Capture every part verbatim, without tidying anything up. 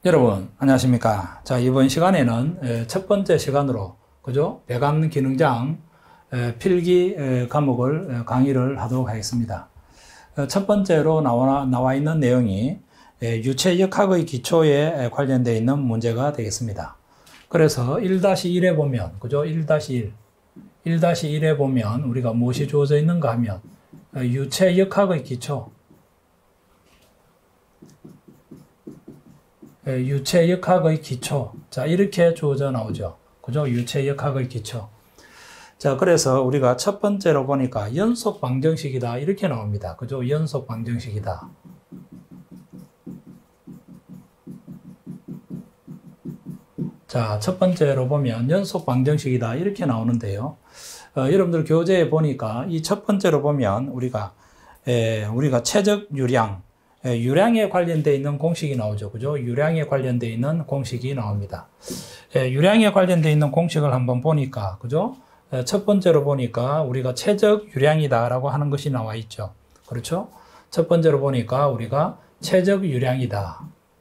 여러분 안녕하십니까. 자, 이번 시간에는 첫 번째 시간으로 그죠 배감 기능장 필기 과목을 강의를 하도록 하겠습니다. 첫 번째로 나와, 나와 있는 내용이 유체역학의 기초에 관련되어 있는 문제가 되겠습니다. 그래서 일 다시 일에 보면 그죠 일 다시 일 일 다시 일에 보면 우리가 무엇이 주어져 있는가 하면 유체역학의 기초 유체역학의 기초. 자, 이렇게 주어져 나오죠. 그죠? 유체역학의 기초. 자, 그래서 우리가 첫 번째로 보니까 연속 방정식이다. 이렇게 나옵니다. 그죠? 연속 방정식이다. 자, 첫 번째로 보면 연속 방정식이다. 이렇게 나오는데요. 어, 여러분들 교재에 보니까 이 첫 번째로 보면 우리가, 에, 우리가 최적 유량, 유량에 관련되어 있는 공식이 나오죠. 그죠? 유량에 관련되어 있는 공식이 나옵니다. 유량에 관련되어 있는 공식을 한번 보니까, 그죠? 첫 번째로 보니까 우리가 최적 유량이다라고 하는 것이 나와 있죠. 그렇죠? 첫 번째로 보니까 우리가 최적 유량이다.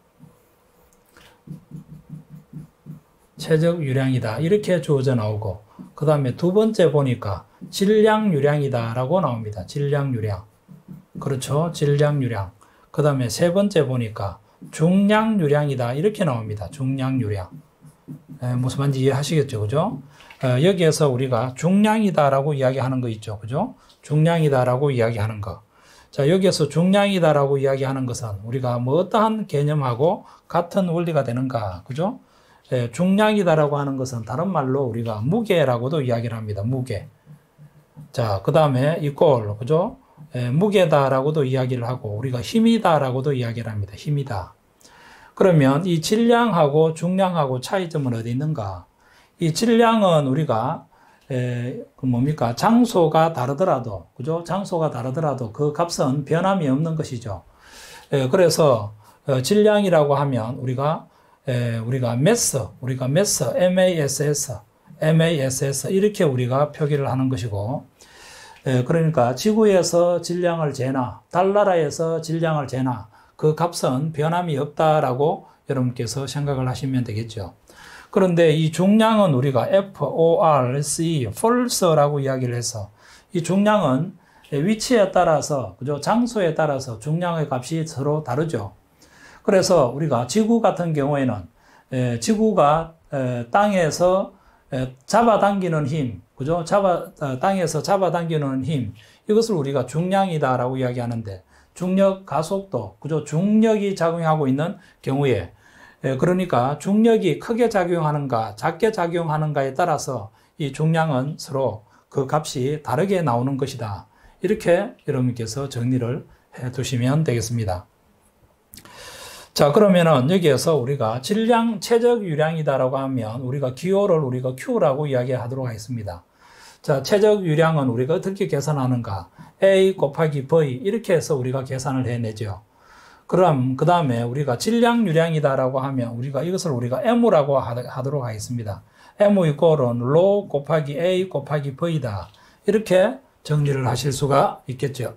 최적 유량이다. 이렇게 주어져 나오고, 그 다음에 두 번째 보니까 질량 유량이다라고 나옵니다. 질량 유량. 그렇죠? 질량 유량. 그 다음에 세 번째 보니까 중량 유량이다. 이렇게 나옵니다. 중량 유량. 에, 무슨 말인지 이해하시겠죠? 그죠? 에, 여기에서 우리가 중량이다라고 이야기하는 거 있죠. 그죠? 중량이다라고 이야기하는 거. 자, 여기에서 중량이다라고 이야기하는 것은 우리가 뭐 어떠한 개념하고 같은 원리가 되는가. 그죠? 에, 중량이다라고 하는 것은 다른 말로 우리가 무게라고도 이야기를 합니다. 무게. 자, 그 다음에 이꼴. 그죠? 에, 무게다라고도 이야기를 하고 우리가 힘이다라고도 이야기를 합니다. 힘이다. 그러면 이 질량하고 중량하고 차이점은 어디 있는가? 이 질량은 우리가 에, 그 뭡니까? 장소가 다르더라도 그죠? 장소가 다르더라도 그 값은 변함이 없는 것이죠. 에, 그래서 어, 질량이라고 하면 우리가 에, 우리가 mass, 우리가 mass, mass, mass 이렇게 우리가 표기를 하는 것이고. 예, 그러니까 지구에서 질량을 재나 달나라에서 질량을 재나 그 값은 변함이 없다라고 여러분께서 생각을 하시면 되겠죠. 그런데 이 중량은 우리가 F O R C, force라고 이야기를 해서 이 중량은 위치에 따라서 그죠? 장소에 따라서 중량의 값이 서로 다르죠. 그래서 우리가 지구 같은 경우에는 에, 지구가 에, 땅에서 에, 잡아당기는 힘 그죠? 잡아, 땅에서 잡아당기는 힘. 이것을 우리가 중량이다라고 이야기하는데, 중력 가속도, 그죠? 중력이 작용하고 있는 경우에, 그러니까 중력이 크게 작용하는가, 작게 작용하는가에 따라서 이 중량은 서로 그 값이 다르게 나오는 것이다. 이렇게 여러분께서 정리를 해 두시면 되겠습니다. 자, 그러면은 여기에서 우리가 질량 최적 유량이다라고 하면 우리가 기호를 우리가 Q라고 이야기하도록 하겠습니다. 자, 최적 유량은 우리가 어떻게 계산하는가? A 곱하기 V 이렇게 해서 우리가 계산을 해내죠. 그럼 그 다음에 우리가 질량 유량이다라고 하면 우리가 이것을 우리가 M라고 하도록 하겠습니다. M 이꼴은 로 곱하기 A 곱하기 V다. 이렇게 정리를 하실 수가 있겠죠.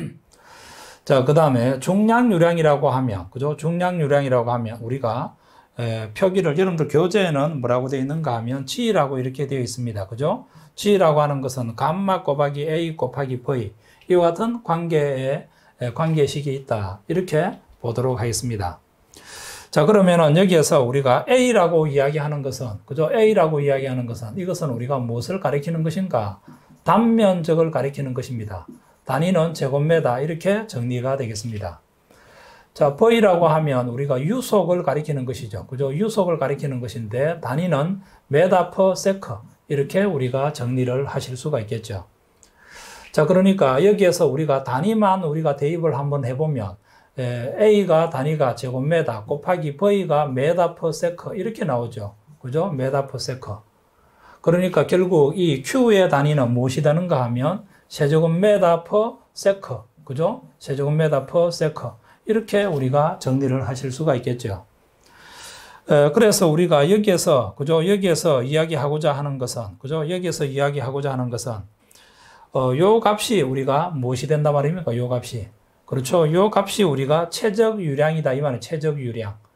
자, 그 다음에 중량유량이라고 하면, 그죠? 중량유량이라고 하면, 우리가, 에, 표기를, 여러분들 교재에는 뭐라고 되어 있는가 하면, G라고 이렇게 되어 있습니다. 그죠? G라고 하는 것은 감마 곱하기 A 곱하기 V. 이와 같은 관계의, 에, 관계식이 있다. 이렇게 보도록 하겠습니다. 자, 그러면은 여기에서 우리가 A라고 이야기하는 것은, 그죠? A라고 이야기하는 것은, 이것은 우리가 무엇을 가리키는 것인가? 단면적을 가리키는 것입니다. 단위는 제곱미터 이렇게 정리가 되겠습니다. 자, V라고 하면 우리가 유속을 가리키는 것이죠. 그죠? 유속을 가리키는 것인데 단위는 메다 퍼 세커 이렇게 우리가 정리를 하실 수가 있겠죠. 자, 그러니까 여기에서 우리가 단위만 우리가 대입을 한번 해보면 에, A가 단위가 제곱미터 곱하기 V가 메다 퍼 세커 이렇게 나오죠. 그죠? 메다 퍼 세커. 그러니까 결국 이 Q의 단위는 무엇이 되는가 하면 세제곱미터 퍼 세커, 그죠? 세제곱미터 퍼 세커. 이렇게 우리가 정리를 하실 수가 있겠죠. 에, 그래서 우리가 여기에서, 그죠? 여기에서 이야기하고자 하는 것은, 그죠? 여기에서 이야기하고자 하는 것은, 어, 요 값이 우리가 무엇이 된단 말입니까? 요 값이. 그렇죠? 요 값이 우리가 최적 유량이다. 이 말은 최적 유량.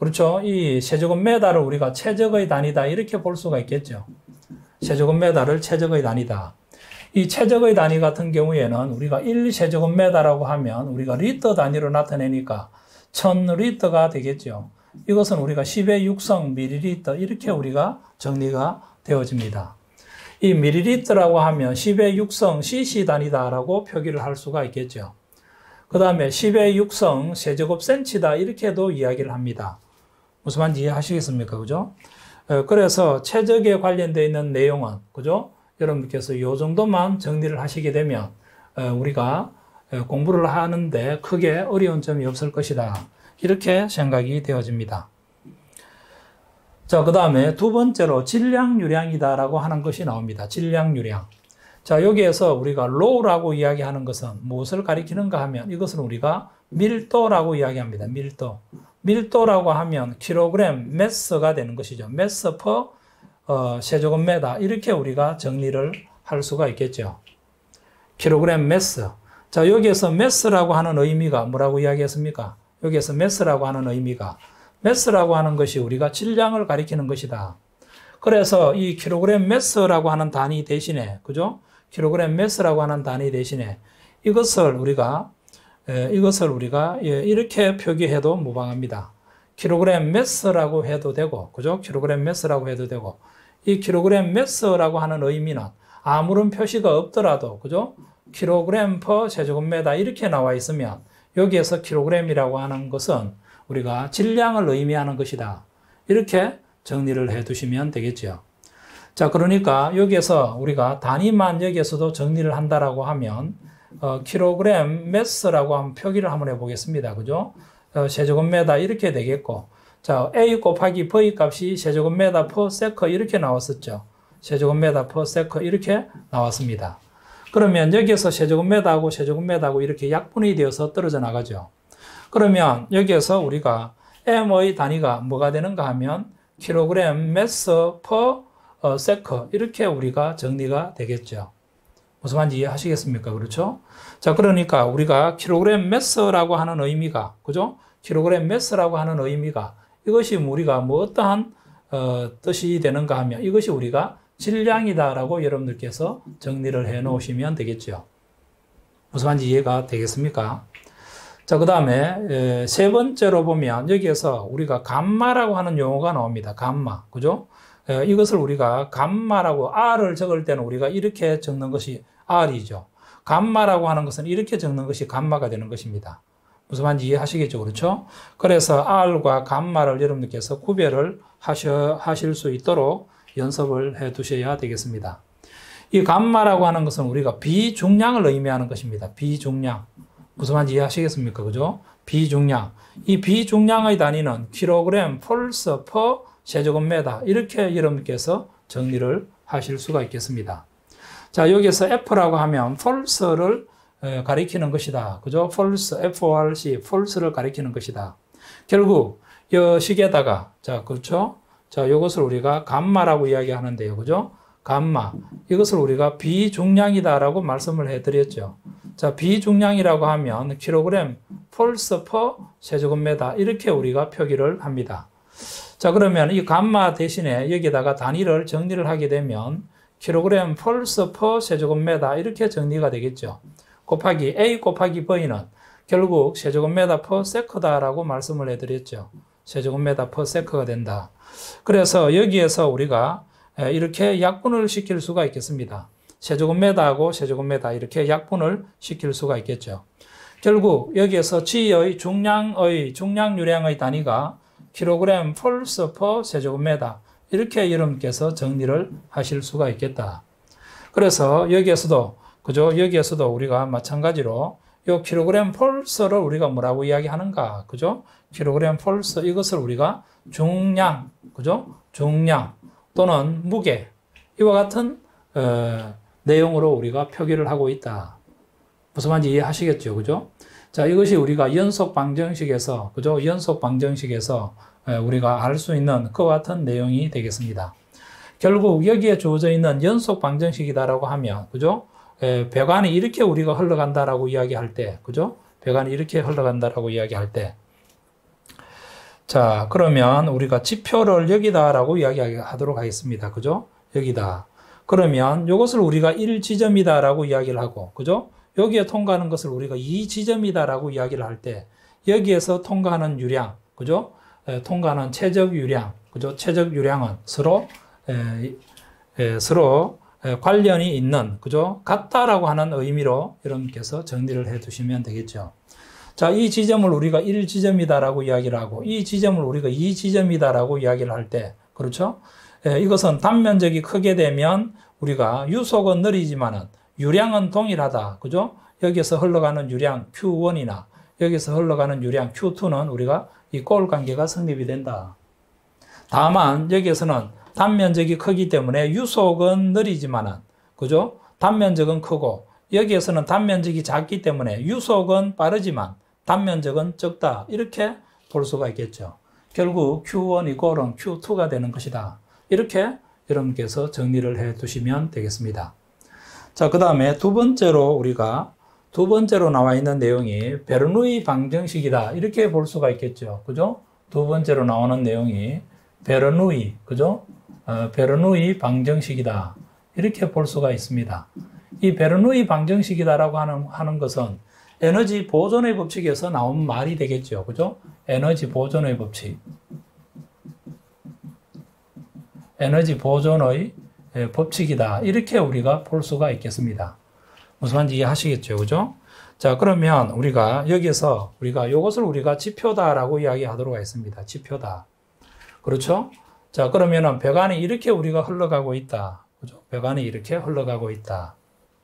그렇죠? 이 세제곱미터를 우리가 최적의 단위다 이렇게 볼 수가 있겠죠. 세제곱미터를 최적의 단위다. 이 최적의 단위 같은 경우에는 우리가 일 세제곱미터라고 하면 우리가 리터 단위로 나타내니까 천 리터가 되겠죠. 이것은 우리가 십의 육성 밀리리터 이렇게 우리가 정리가 되어집니다. 이 밀리리터라고 하면 십의 육성 씨씨 단위다라고 표기를 할 수가 있겠죠. 그 다음에 십의 육성 세제곱센치다 이렇게도 이야기를 합니다. 무슨 말인지 이해하시겠습니까? 그죠? 그래서 최적에 관련되어 있는 내용은, 그죠? 여러분께서 이 정도만 정리를 하시게 되면 우리가 공부를 하는데 크게 어려운 점이 없을 것이다. 이렇게 생각이 되어집니다. 자, 그 다음에 두 번째로 질량유량이다라고 하는 것이 나옵니다. 질량유량. 자, 여기에서 우리가 로우라고 이야기하는 것은 무엇을 가리키는가 하면 이것은 우리가 밀도라고 이야기합니다. 밀도. 밀도라고 하면 킬로그램 매스가 되는 것이죠. 매스 퍼 어, 세제곱미터 이렇게 우리가 정리를 할 수가 있겠죠. 킬로그램 매스. 자, 여기에서 매스라고 하는 의미가 뭐라고 이야기했습니까? 여기에서 매스라고 하는 의미가 매스라고 하는 것이 우리가 질량을 가리키는 것이다. 그래서 이 킬로그램 매스라고 하는 단위 대신에, 그죠? 킬로그램 매스라고 하는 단위 대신에 이것을 우리가 에, 이것을 우리가 예, 이렇게 표기해도 무방합니다. 킬로그램 매스라고 해도 되고, 그죠? 킬로그램 매스라고 해도 되고, 이 킬로그램 매스라고 하는 의미는 아무런 표시가 없더라도, 그죠? 킬로그램 퍼 세제곱미터 이렇게 나와 있으면 여기에서 킬로그램이라고 하는 것은 우리가 질량을 의미하는 것이다. 이렇게 정리를 해 두시면 되겠죠. 자, 그러니까 여기에서 우리가 단위만 여기에서도 정리를 한다라고 하면 어, 킬로그램 매스라고 한번 표기를 한번 해보겠습니다. 그죠? 어, 세제곱미터 이렇게 되겠고, 자, A 곱하기 V 값이 세제곱미터 퍼 세커 이렇게 나왔었죠. 세제곱미터 퍼 세커 이렇게 나왔습니다. 그러면 여기에서 세제곱미터하고 세제곱미터하고 이렇게 약분이 되어서 떨어져 나가죠. 그러면 여기에서 우리가 M의 단위가 뭐가 되는가 하면 킬로그램 매스 퍼 어, 세커 이렇게 우리가 정리가 되겠죠. 무슨 말인지 이해하시겠습니까? 그렇죠? 자, 그러니까 우리가 킬로그램 매스라고 하는 의미가, 그죠? 킬로그램 매스라고 하는 의미가 이것이 우리가 뭐 어떠한 어, 뜻이 되는가 하면 이것이 우리가 질량이다라고 여러분들께서 정리를 해 놓으시면 되겠죠. 무슨 말인지 이해가 되겠습니까? 자, 그 다음에 세 번째로 보면 여기에서 우리가 감마라고 하는 용어가 나옵니다. 감마, 그죠? 에, 이것을 우리가 감마라고 R을 적을 때는 우리가 이렇게 적는 것이 R이죠. 감마라고 하는 것은 이렇게 적는 것이 감마가 되는 것입니다. 무슨 말인지 이해하시겠죠? 그렇죠? 그래서 R과 감마를 여러분들께서 구별을 하셔, 하실 수 있도록 연습을 해 두셔야 되겠습니다. 이 감마라고 하는 것은 우리가 비중량을 의미하는 것입니다. 비중량. 무슨 말인지 이해하시겠습니까? 그죠? 비중량. 이 비중량의 단위는 킬로그램 폴스 퍼 세제곱미터 이렇게 여러분께서 정리를 하실 수가 있겠습니다. 자, 여기서 F라고 하면 폴스를 가리키는 것이다. 그죠? 폴스, 에프 오 알 씨, 폴스를 가리키는 것이다. 결국 이 식에다가, 자, 그렇죠? 자, 이것을 우리가 감마라고 이야기하는데요. 그죠? 감마. 이것을 우리가 비중량이다라고 말씀을 해드렸죠. 자, 비중량이라고 하면 킬로그램 폴스 퍼 세제곱미터 이렇게 우리가 표기를 합니다. 자, 그러면 이 감마 대신에 여기다가 단위를 정리를 하게 되면 킬로그램 폴스 퍼 세제곱미터 이렇게 정리가 되겠죠. 곱하기 A 곱하기 V는 결국 세제곱미터 퍼 세커다라고 말씀을 해드렸죠. 세제곱미터 퍼 세커가 된다. 그래서 여기에서 우리가 이렇게 약분을 시킬 수가 있겠습니다. 세제곱미터하고 세제곱미터 이렇게 약분을 시킬 수가 있겠죠. 결국 여기에서 G의 중량의 중량유량의 단위가 킬로그램 폴스 퍼 세제곱미터 이렇게 여러분께서 정리를 하실 수가 있겠다. 그래서 여기에서도 그죠? 여기에서도 우리가 마찬가지로 이 킬로그램 폴스를 우리가 뭐라고 이야기하는가? 그죠? 킬로그램 폴스 이것을 우리가 중량, 그죠? 중량 또는 무게 이와 같은 어, 내용으로 우리가 표기를 하고 있다. 무슨 말인지 이해하시겠죠? 그죠? 자, 이것이 우리가 연속 방정식에서, 그죠? 연속 방정식에서 우리가 알 수 있는 그와 같은 내용이 되겠습니다. 결국 여기에 주어져 있는 연속 방정식이다라고 하면, 그죠? 에, 배관이 이렇게 우리가 흘러간다라고 이야기할 때, 그죠? 배관이 이렇게 흘러간다라고 이야기할 때, 자, 그러면 우리가 지표를 여기다라고 이야기하도록 하겠습니다. 그죠? 여기다. 그러면 이것을 우리가 일 지점이다라고 이야기를 하고, 그죠? 여기에 통과하는 것을 우리가 이 지점이다라고 이야기를 할 때, 여기에서 통과하는 유량, 그죠? 에, 통과하는 최적 유량, 그죠? 최적 유량은 서로, 에, 에, 서로 에, 관련이 있는, 그죠? 같다라고 하는 의미로 여러분께서 정리를 해 두시면 되겠죠. 자, 이 지점을 우리가 일 지점이다라고 이야기를 하고, 이 지점을 우리가 이 지점이다라고 이야기를 할 때, 그렇죠? 에, 이것은 단면적이 크게 되면 우리가 유속은 느리지만은 유량은 동일하다. 그죠? 여기서 흘러가는 유량 큐 원이나 여기서 흘러가는 유량 큐 투는 우리가 이 골 관계가 성립이 된다. 다만 여기에서는 단면적이 크기 때문에 유속은 느리지만은, 그죠? 단면적은 크고, 여기에서는 단면적이 작기 때문에 유속은 빠르지만 단면적은 적다. 이렇게 볼 수가 있겠죠. 결국 큐 원 이꼴은 큐 투가 되는 것이다. 이렇게 여러분께서 정리를 해 두시면 되겠습니다. 자, 그 다음에 두 번째로 우리가 두 번째로 나와 있는 내용이 베르누이 방정식이다. 이렇게 볼 수가 있겠죠. 그죠? 두 번째로 나오는 내용이 베르누이, 그죠? 어, 베르누이 방정식이다. 이렇게 볼 수가 있습니다. 이 베르누이 방정식이다라고 하는, 하는 것은 에너지 보존의 법칙에서 나온 말이 되겠죠. 그죠? 에너지 보존의 법칙. 에너지 보존의 법칙이다. 이렇게 우리가 볼 수가 있겠습니다. 무슨 말인지 이해하시겠죠? 그죠? 자, 그러면 우리가 여기서 우리가 이것을 우리가 지표다라고 이야기하도록 하겠습니다. 지표다. 그렇죠? 자, 그러면은 배관이 이렇게 우리가 흘러가고 있다. 그죠? 배관이 이렇게 흘러가고 있다.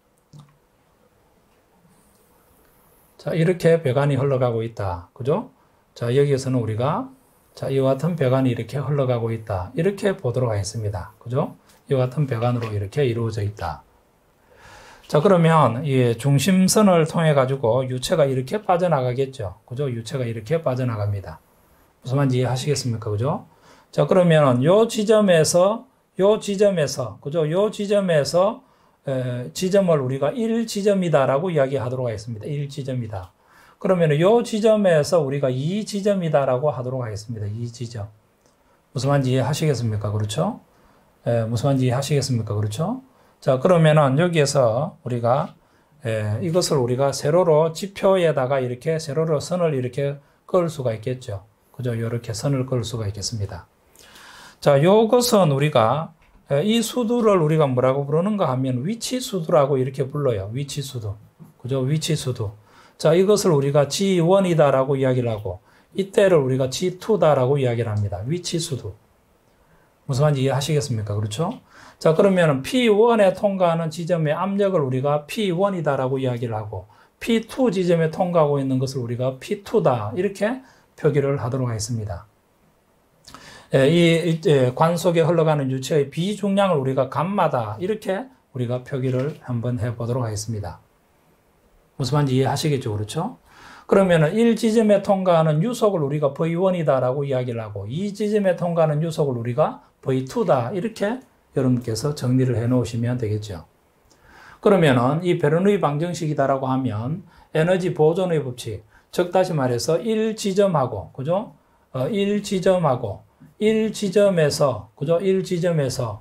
자, 이렇게 배관이 흘러가고 있다. 그죠? 자, 여기에서는 우리가 자, 이와 같은 배관이 이렇게 흘러가고 있다. 이렇게 보도록 하겠습니다. 그죠? 이와 같은 배관으로 이렇게 이루어져 있다. 자, 그러면 이 중심선을 통해 가지고 유체가 이렇게 빠져나가겠죠. 그죠? 유체가 이렇게 빠져나갑니다. 무슨 말인지 이해하시겠습니까? 그죠? 자, 그러면 요 지점에서 요 지점에서 그죠? 요 지점에서 에, 지점을 우리가 일 지점이다라고 이야기하도록 하겠습니다. 일 지점이다. 그러면 요 지점에서 우리가 이 지점이다라고 하도록 하겠습니다. 이 지점. 무슨 말인지 이해하시겠습니까? 그렇죠? 에, 무슨 말인지 이해하시겠습니까? 그렇죠? 자, 그러면은 여기에서 우리가 에, 이것을 우리가 세로로 지표에다가 이렇게 세로로 선을 이렇게 그을 수가 있겠죠. 그죠? 이렇게 선을 그을 수가 있겠습니다. 자, 요것은 우리가 에, 이 수두를 우리가 뭐라고 부르는가 하면 위치 수두라고 이렇게 불러요. 위치 수두. 그죠? 위치 수두. 자, 이것을 우리가 지 원이다라고 이야기를 하고 이때를 우리가 지 투다라고 이야기를 합니다. 위치 수두. 무슨 말인지 이해하시겠습니까? 그렇죠? 자, 그러면 피 원에 통과하는 지점의 압력을 우리가 피 원이다라고 이야기를 하고 피 투 지점에 통과하고 있는 것을 우리가 피 투다 이렇게 표기를 하도록 하겠습니다. 예, 이, 이 관 속에 흘러가는 유체의 비중량을 우리가 감마다 이렇게 우리가 표기를 한번 해보도록 하겠습니다. 무슨 말인지 이해하시겠죠? 그렇죠? 그러면은 일 지점에 통과하는 유속을 우리가 브이 원이다라고 이야기를 하고 이 지점에 통과하는 유속을 우리가 브이 투다 이렇게 여러분께서 정리를 해 놓으시면 되겠죠. 그러면은 이 베르누이 방정식이다라고 하면 에너지 보존의 법칙, 즉 다시 말해서 일 지점하고 그죠? 어, 일 지점하고 일 지점에서 그죠? 일 지점에서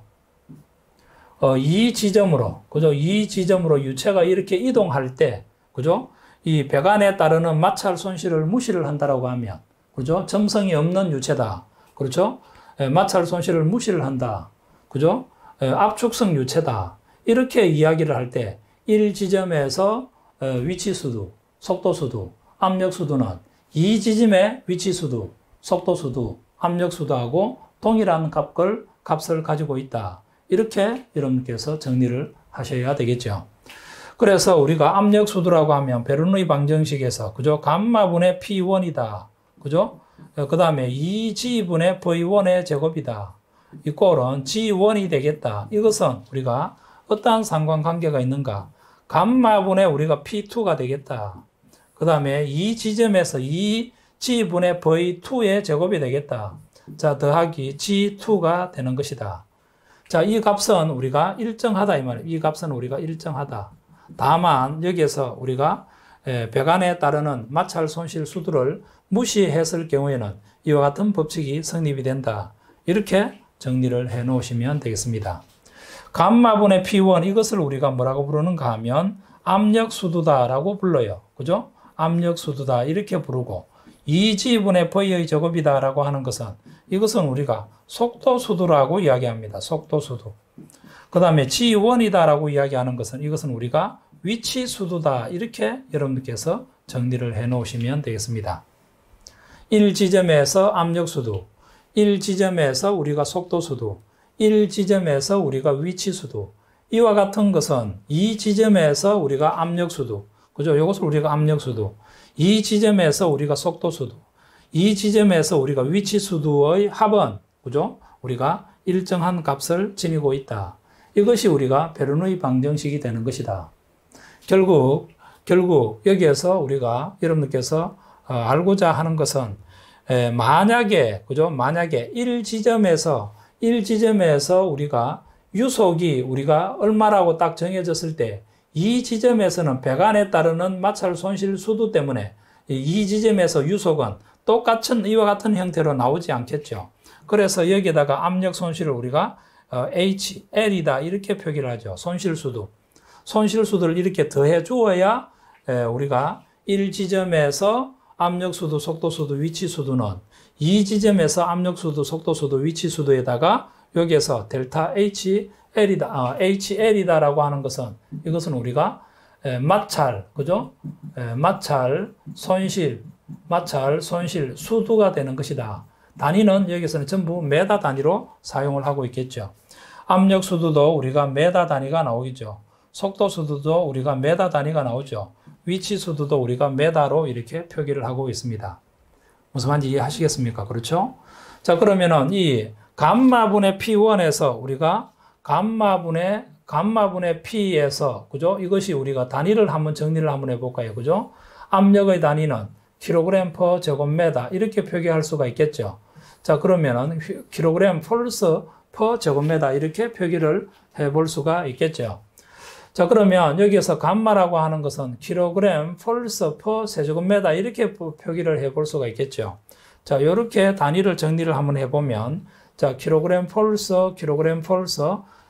어, 이 지점으로 그죠? 이 지점으로 유체가 이렇게 이동할 때 그죠? 이 배관에 따르는 마찰 손실을 무시를 한다라고 하면 그죠? 점성이 없는 유체다. 그렇죠? 에, 마찰 손실을 무시를 한다. 그죠? 에, 압축성 유체다. 이렇게 이야기를 할 때 일 지점에서 에, 위치 수두, 속도 수두, 압력 수두는 이 지점의 위치 수두, 속도 수두, 압력 수두하고 동일한 값을, 값을 가지고 있다. 이렇게 여러분께서 정리를 하셔야 되겠죠. 그래서 우리가 압력 수두라고 하면 베르누이 방정식에서 그죠? 감마분의 피 원이다. 그죠? 그 다음에 이 지분의 브이 원의 제곱이다. 이 꼴은 지 원이 되겠다. 이것은 우리가 어떠한 상관관계가 있는가? 감마분의 우리가 피 투가 되겠다. 그 다음에 이 지점에서 이 지분의 브이 투의 제곱이 되겠다. 자, 더하기 지 투가 되는 것이다. 자, 이 값은 우리가 일정하다 이 말이에요. 이 값은 우리가 일정하다. 다만 여기에서 우리가 배관에 따르는 마찰 손실 수두를 무시했을 경우에는 이와 같은 법칙이 성립이 된다. 이렇게 정리를 해 놓으시면 되겠습니다. 감마분의 피 원 이것을 우리가 뭐라고 부르는가 하면 압력수두다라고 불러요. 그죠? 압력수두다 이렇게 부르고 이 지분의 V의 제곱이다라고 하는 것은 이것은 우리가 속도수두라고 이야기합니다. 속도수두. 그 다음에 지 원이다라고 이야기하는 것은 이것은 우리가 위치수두다 이렇게 여러분들께서 정리를 해 놓으시면 되겠습니다. 일 지점에서 압력수두, 일 지점에서 우리가 속도수두, 일 지점에서 우리가 위치수두, 이와 같은 것은 이 지점에서 우리가 압력수두, 그죠? 이것을 우리가 압력수두, 이 지점에서 우리가 속도수두, 이 지점에서 우리가 위치수두의 합은, 그죠? 우리가 일정한 값을 지니고 있다. 이것이 우리가 베르누이 방정식이 되는 것이다. 결국, 결국 여기에서 우리가 여러분들께서 알고자 하는 것은 만약에, 그죠? 만약에 일 지점에서, 일 지점에서 우리가 유속이 우리가 얼마라고 딱 정해졌을 때 이 지점에서는 배관에 따르는 마찰 손실 수두 때문에 이 지점에서 유속은 똑같은 이와 같은 형태로 나오지 않겠죠. 그래서 여기에다가 압력 손실을 우리가 에이치 엘이다 이렇게 표기를 하죠. 손실 수두. 손실 수두를 이렇게 더해 주어야 우리가 일 지점에서 압력 수두, 속도 수두, 위치 수두는 이 지점에서 압력 수두, 속도 수두, 위치 수두에다가 여기에서 델타 에이치 엘이다, 아, 에이치 엘이다라고 하는 것은 이것은 우리가 에, 마찰, 그죠? 에, 마찰, 손실, 마찰, 손실, 수두가 되는 것이다. 단위는 여기서는 전부 메다 단위로 사용을 하고 있겠죠. 압력 수두도 우리가 메다 단위가 나오겠죠. 속도 수두도 우리가 메다 단위가 나오죠. 위치 수두도 우리가 메다로 이렇게 표기를 하고 있습니다. 무슨 말인지 이해하시겠습니까? 그렇죠? 자, 그러면은 이 감마분의 피 원에서 우리가 감마분의, 감마분의 P에서, 그죠? 이것이 우리가 단위를 한번 정리를 한번 해볼까요? 그죠? 압력의 단위는 킬로그램 퍼 제곱미터 이렇게 표기할 수가 있겠죠. 자, 그러면은 킬로그램 폴스 퍼 제곱미터 이렇게 표기를 해볼 수가 있겠죠. 자, 그러면 여기에서 감마라고 하는 것은 킬로그램 폴스 퍼 세제곱미터 이렇게 표기를 해볼 수가 있겠죠. 자, 이렇게 단위를 정리를 한번 해보면 자, 킬로그램 폴스, 킬로그램 폴스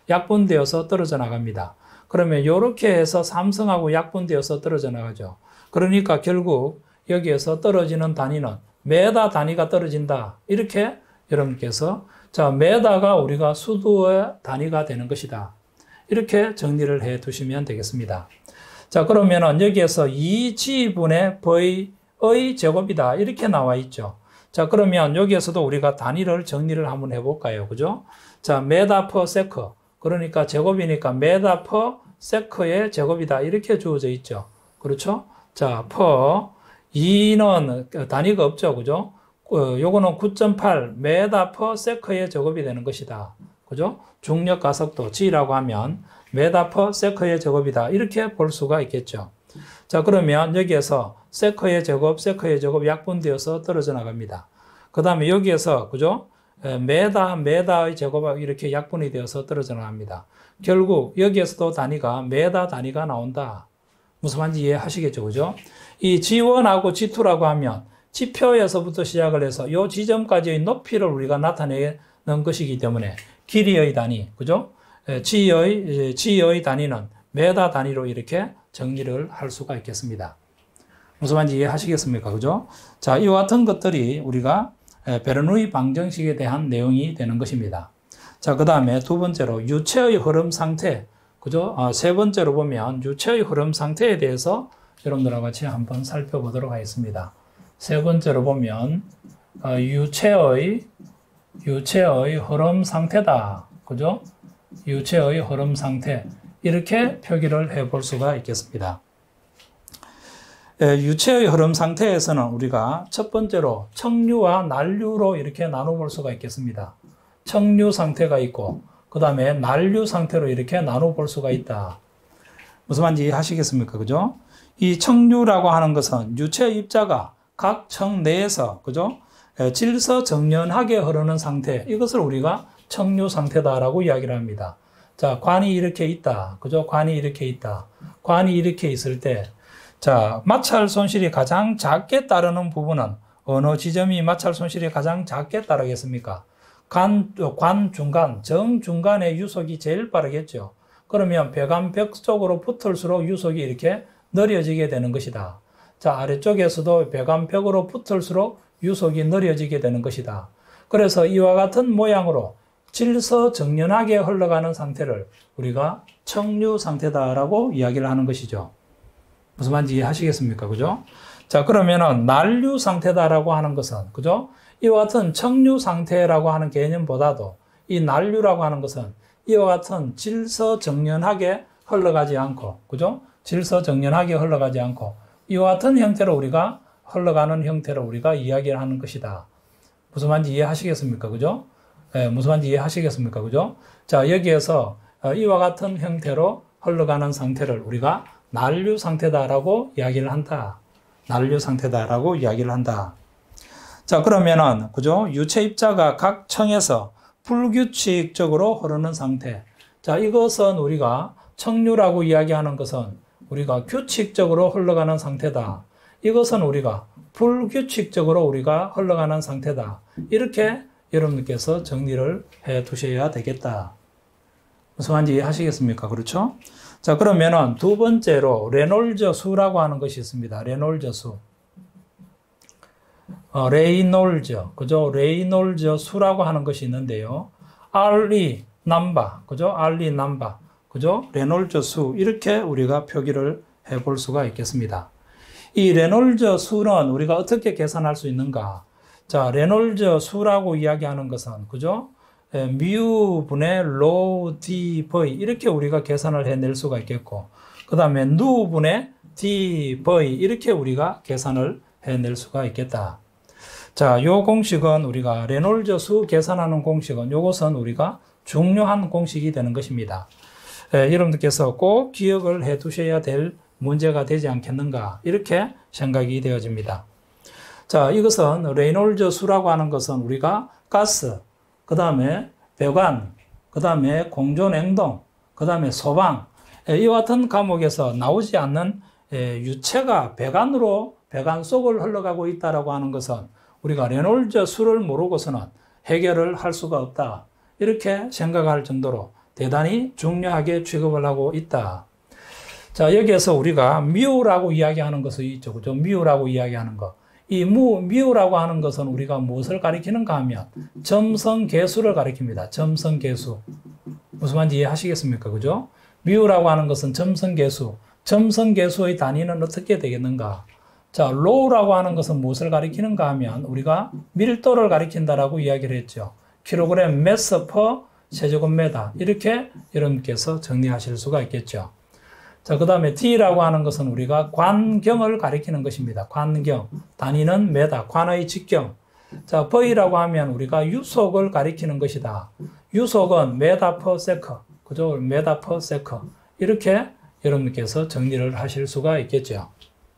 약분되어서 떨어져 나갑니다. 그러면 이렇게 해서 삼성하고 약분되어서 떨어져 나가죠. 그러니까 결국 여기에서 떨어지는 단위는 메다 단위가 떨어진다. 이렇게 여러분께서 자, 메다가 우리가 수두의 단위가 되는 것이다. 이렇게 정리를 해 두시면 되겠습니다. 자, 그러면은 여기에서 이 지분의 V의 제곱이다. 이렇게 나와 있죠. 자, 그러면 여기에서도 우리가 단위를 정리를 한번 해볼까요? 그죠? 자, 메다 퍼 세커. 그러니까 제곱이니까 메다 퍼 세커의 제곱이다. 이렇게 주어져 있죠. 그렇죠? 자, 퍼. 이는 단위가 없죠. 그죠? 어, 요거는 구 점 팔 메다 퍼 세커의 제곱이 되는 것이다. 그죠? 중력 가속도 G라고 하면 메다 퍼 세커의 제곱이다. 이렇게 볼 수가 있겠죠. 자, 그러면 여기에서 세커의 제곱, 세커의 제곱 약분되어서 떨어져 나갑니다. 그 다음에 여기에서, 그죠? 메다, 메다의 제곱이 이렇게 약분이 되어서 떨어져 나갑니다. 결국 여기에서도 단위가 메다 단위가 나온다. 무슨 말인지 이해하시겠죠? 그죠? 이 지 원하고 지 투라고 하면 지표에서부터 시작을 해서 이 지점까지의 높이를 우리가 나타내는 것이기 때문에 길이의 단위, 그죠? G의, G의 단위는 메다 단위로 이렇게 정리를 할 수가 있겠습니다. 무슨 말인지 이해하시겠습니까? 그죠? 자, 이와 같은 것들이 우리가 베르누이 방정식에 대한 내용이 되는 것입니다. 자, 그 다음에 두 번째로 유체의 흐름 상태, 그죠? 아, 세 번째로 보면 유체의 흐름 상태에 대해서 여러분들과 같이 한번 살펴보도록 하겠습니다. 세 번째로 보면 어, 유체의 유체의 흐름 상태다. 그죠? 유체의 흐름 상태. 이렇게 표기를 해 볼 수가 있겠습니다. 유체의 흐름 상태에서는 우리가 첫 번째로 청류와 난류로 이렇게 나눠볼 수가 있겠습니다. 청류 상태가 있고, 그 다음에 난류 상태로 이렇게 나눠볼 수가 있다. 무슨 말인지 이해하시겠습니까? 그죠? 이 청류라고 하는 것은 유체 입자가 각 청 내에서, 그죠? 질서정연하게 흐르는 상태, 이것을 우리가 청류 상태다라고 이야기를 합니다. 자, 관이 이렇게 있다. 그죠? 관이 이렇게 있다. 관이 이렇게 있을 때, 자, 마찰 손실이 가장 작게 따르는 부분은 어느 지점이 마찰 손실이 가장 작게 따르겠습니까? 간, 관 중간, 정 중간에 유속이 제일 빠르겠죠. 그러면 배관벽 쪽으로 붙을수록 유속이 이렇게 느려지게 되는 것이다. 자, 아래쪽에서도 배관벽으로 붙을수록 유속이 느려지게 되는 것이다. 그래서 이와 같은 모양으로 질서정연하게 흘러가는 상태를 우리가 척류 상태다라고 이야기를 하는 것이죠. 무슨 말인지 이해하시겠습니까? 그죠? 자, 그러면은 난류 상태다라고 하는 것은, 그죠? 이와 같은 척류 상태라고 하는 개념보다도 이 난류라고 하는 것은 이와 같은 질서정연하게 흘러가지 않고, 그죠? 질서정연하게 흘러가지 않고 이와 같은 형태로 우리가 흘러가는 형태로 우리가 이야기를 하는 것이다. 무슨 말인지 이해하시겠습니까? 그죠? 예, 무슨 말인지 이해하시겠습니까? 그죠? 자, 여기에서 이와 같은 형태로 흘러가는 상태를 우리가 난류 상태다라고 이야기를 한다. 난류 상태다라고 이야기를 한다. 자, 그러면은, 그죠? 유체 입자가 각 층에서 불규칙적으로 흐르는 상태. 자, 이것은 우리가 척류라고 이야기하는 것은 우리가 규칙적으로 흘러가는 상태다. 이것은 우리가 불규칙적으로 우리가 흘러가는 상태다. 이렇게 여러분들께서 정리를 해 두셔야 되겠다. 무슨 말인지 이해하시겠습니까? 그렇죠? 자, 그러면은 두 번째로 레놀즈 수라고 하는 것이 있습니다. 레놀즈 수. 어, 레이놀즈, 그죠? 레이놀즈 수라고 하는 것이 있는데요. 알리 남바, 그죠? 알리 남바, 그죠? 레놀즈 수, 이렇게 우리가 표기를 해 볼 수가 있겠습니다. 이 레놀즈 수는 우리가 어떻게 계산할 수 있는가? 자, 레놀즈 수라고 이야기하는 것은, 그죠? 뮤 분의 로 디 브이, 이렇게 우리가 계산을 해낼 수가 있겠고, 그 다음에 누 분의 디 브이, 이렇게 우리가 계산을 해낼 수가 있겠다. 자, 요 공식은 우리가 레놀즈 수 계산하는 공식은 요것은 우리가 중요한 공식이 되는 것입니다. 예, 여러분들께서 꼭 기억을 해 두셔야 될 문제가 되지 않겠는가, 이렇게 생각이 되어집니다. 자, 이것은 레놀즈 수라고 하는 것은 우리가 가스, 그 다음에 배관, 그 다음에 공조냉동, 그 다음에 소방, 예, 이와 같은 과목에서 나오지 않는 예, 유체가 배관으로 배관 속을 흘러가고 있다라고 하는 것은 우리가 레놀즈 수를 모르고서는 해결을 할 수가 없다. 이렇게 생각할 정도로 대단히 중요하게 취급을 하고 있다. 자, 여기에서 우리가 뮤라고 이야기하는 것이 있죠. 그죠? 뮤라고 이야기하는 것. 이 무, 뮤라고 하는 것은 우리가 무엇을 가리키는가 하면 점성계수를 가리킵니다. 점성계수. 무슨 말인지 이해하시겠습니까? 그죠? 뮤라고 하는 것은 점성계수. 점성계수의 단위는 어떻게 되겠는가? 자, 로우라고 하는 것은 무엇을 가리키는가 하면 우리가 밀도를 가리킨다라고 이야기를 했죠. 킬로그램 매스 퍼 세제곱미터. 이렇게 여러분께서 정리하실 수가 있겠죠. 자, 그 다음에 T라고 하는 것은 우리가 관경을 가리키는 것입니다. 관경. 단위는 메다. 관의 직경. 자, V라고 하면 우리가 유속을 가리키는 것이다. 유속은 메다 퍼 세커. 그죠? 메다 퍼 세커. 이렇게 여러분께서 정리를 하실 수가 있겠죠.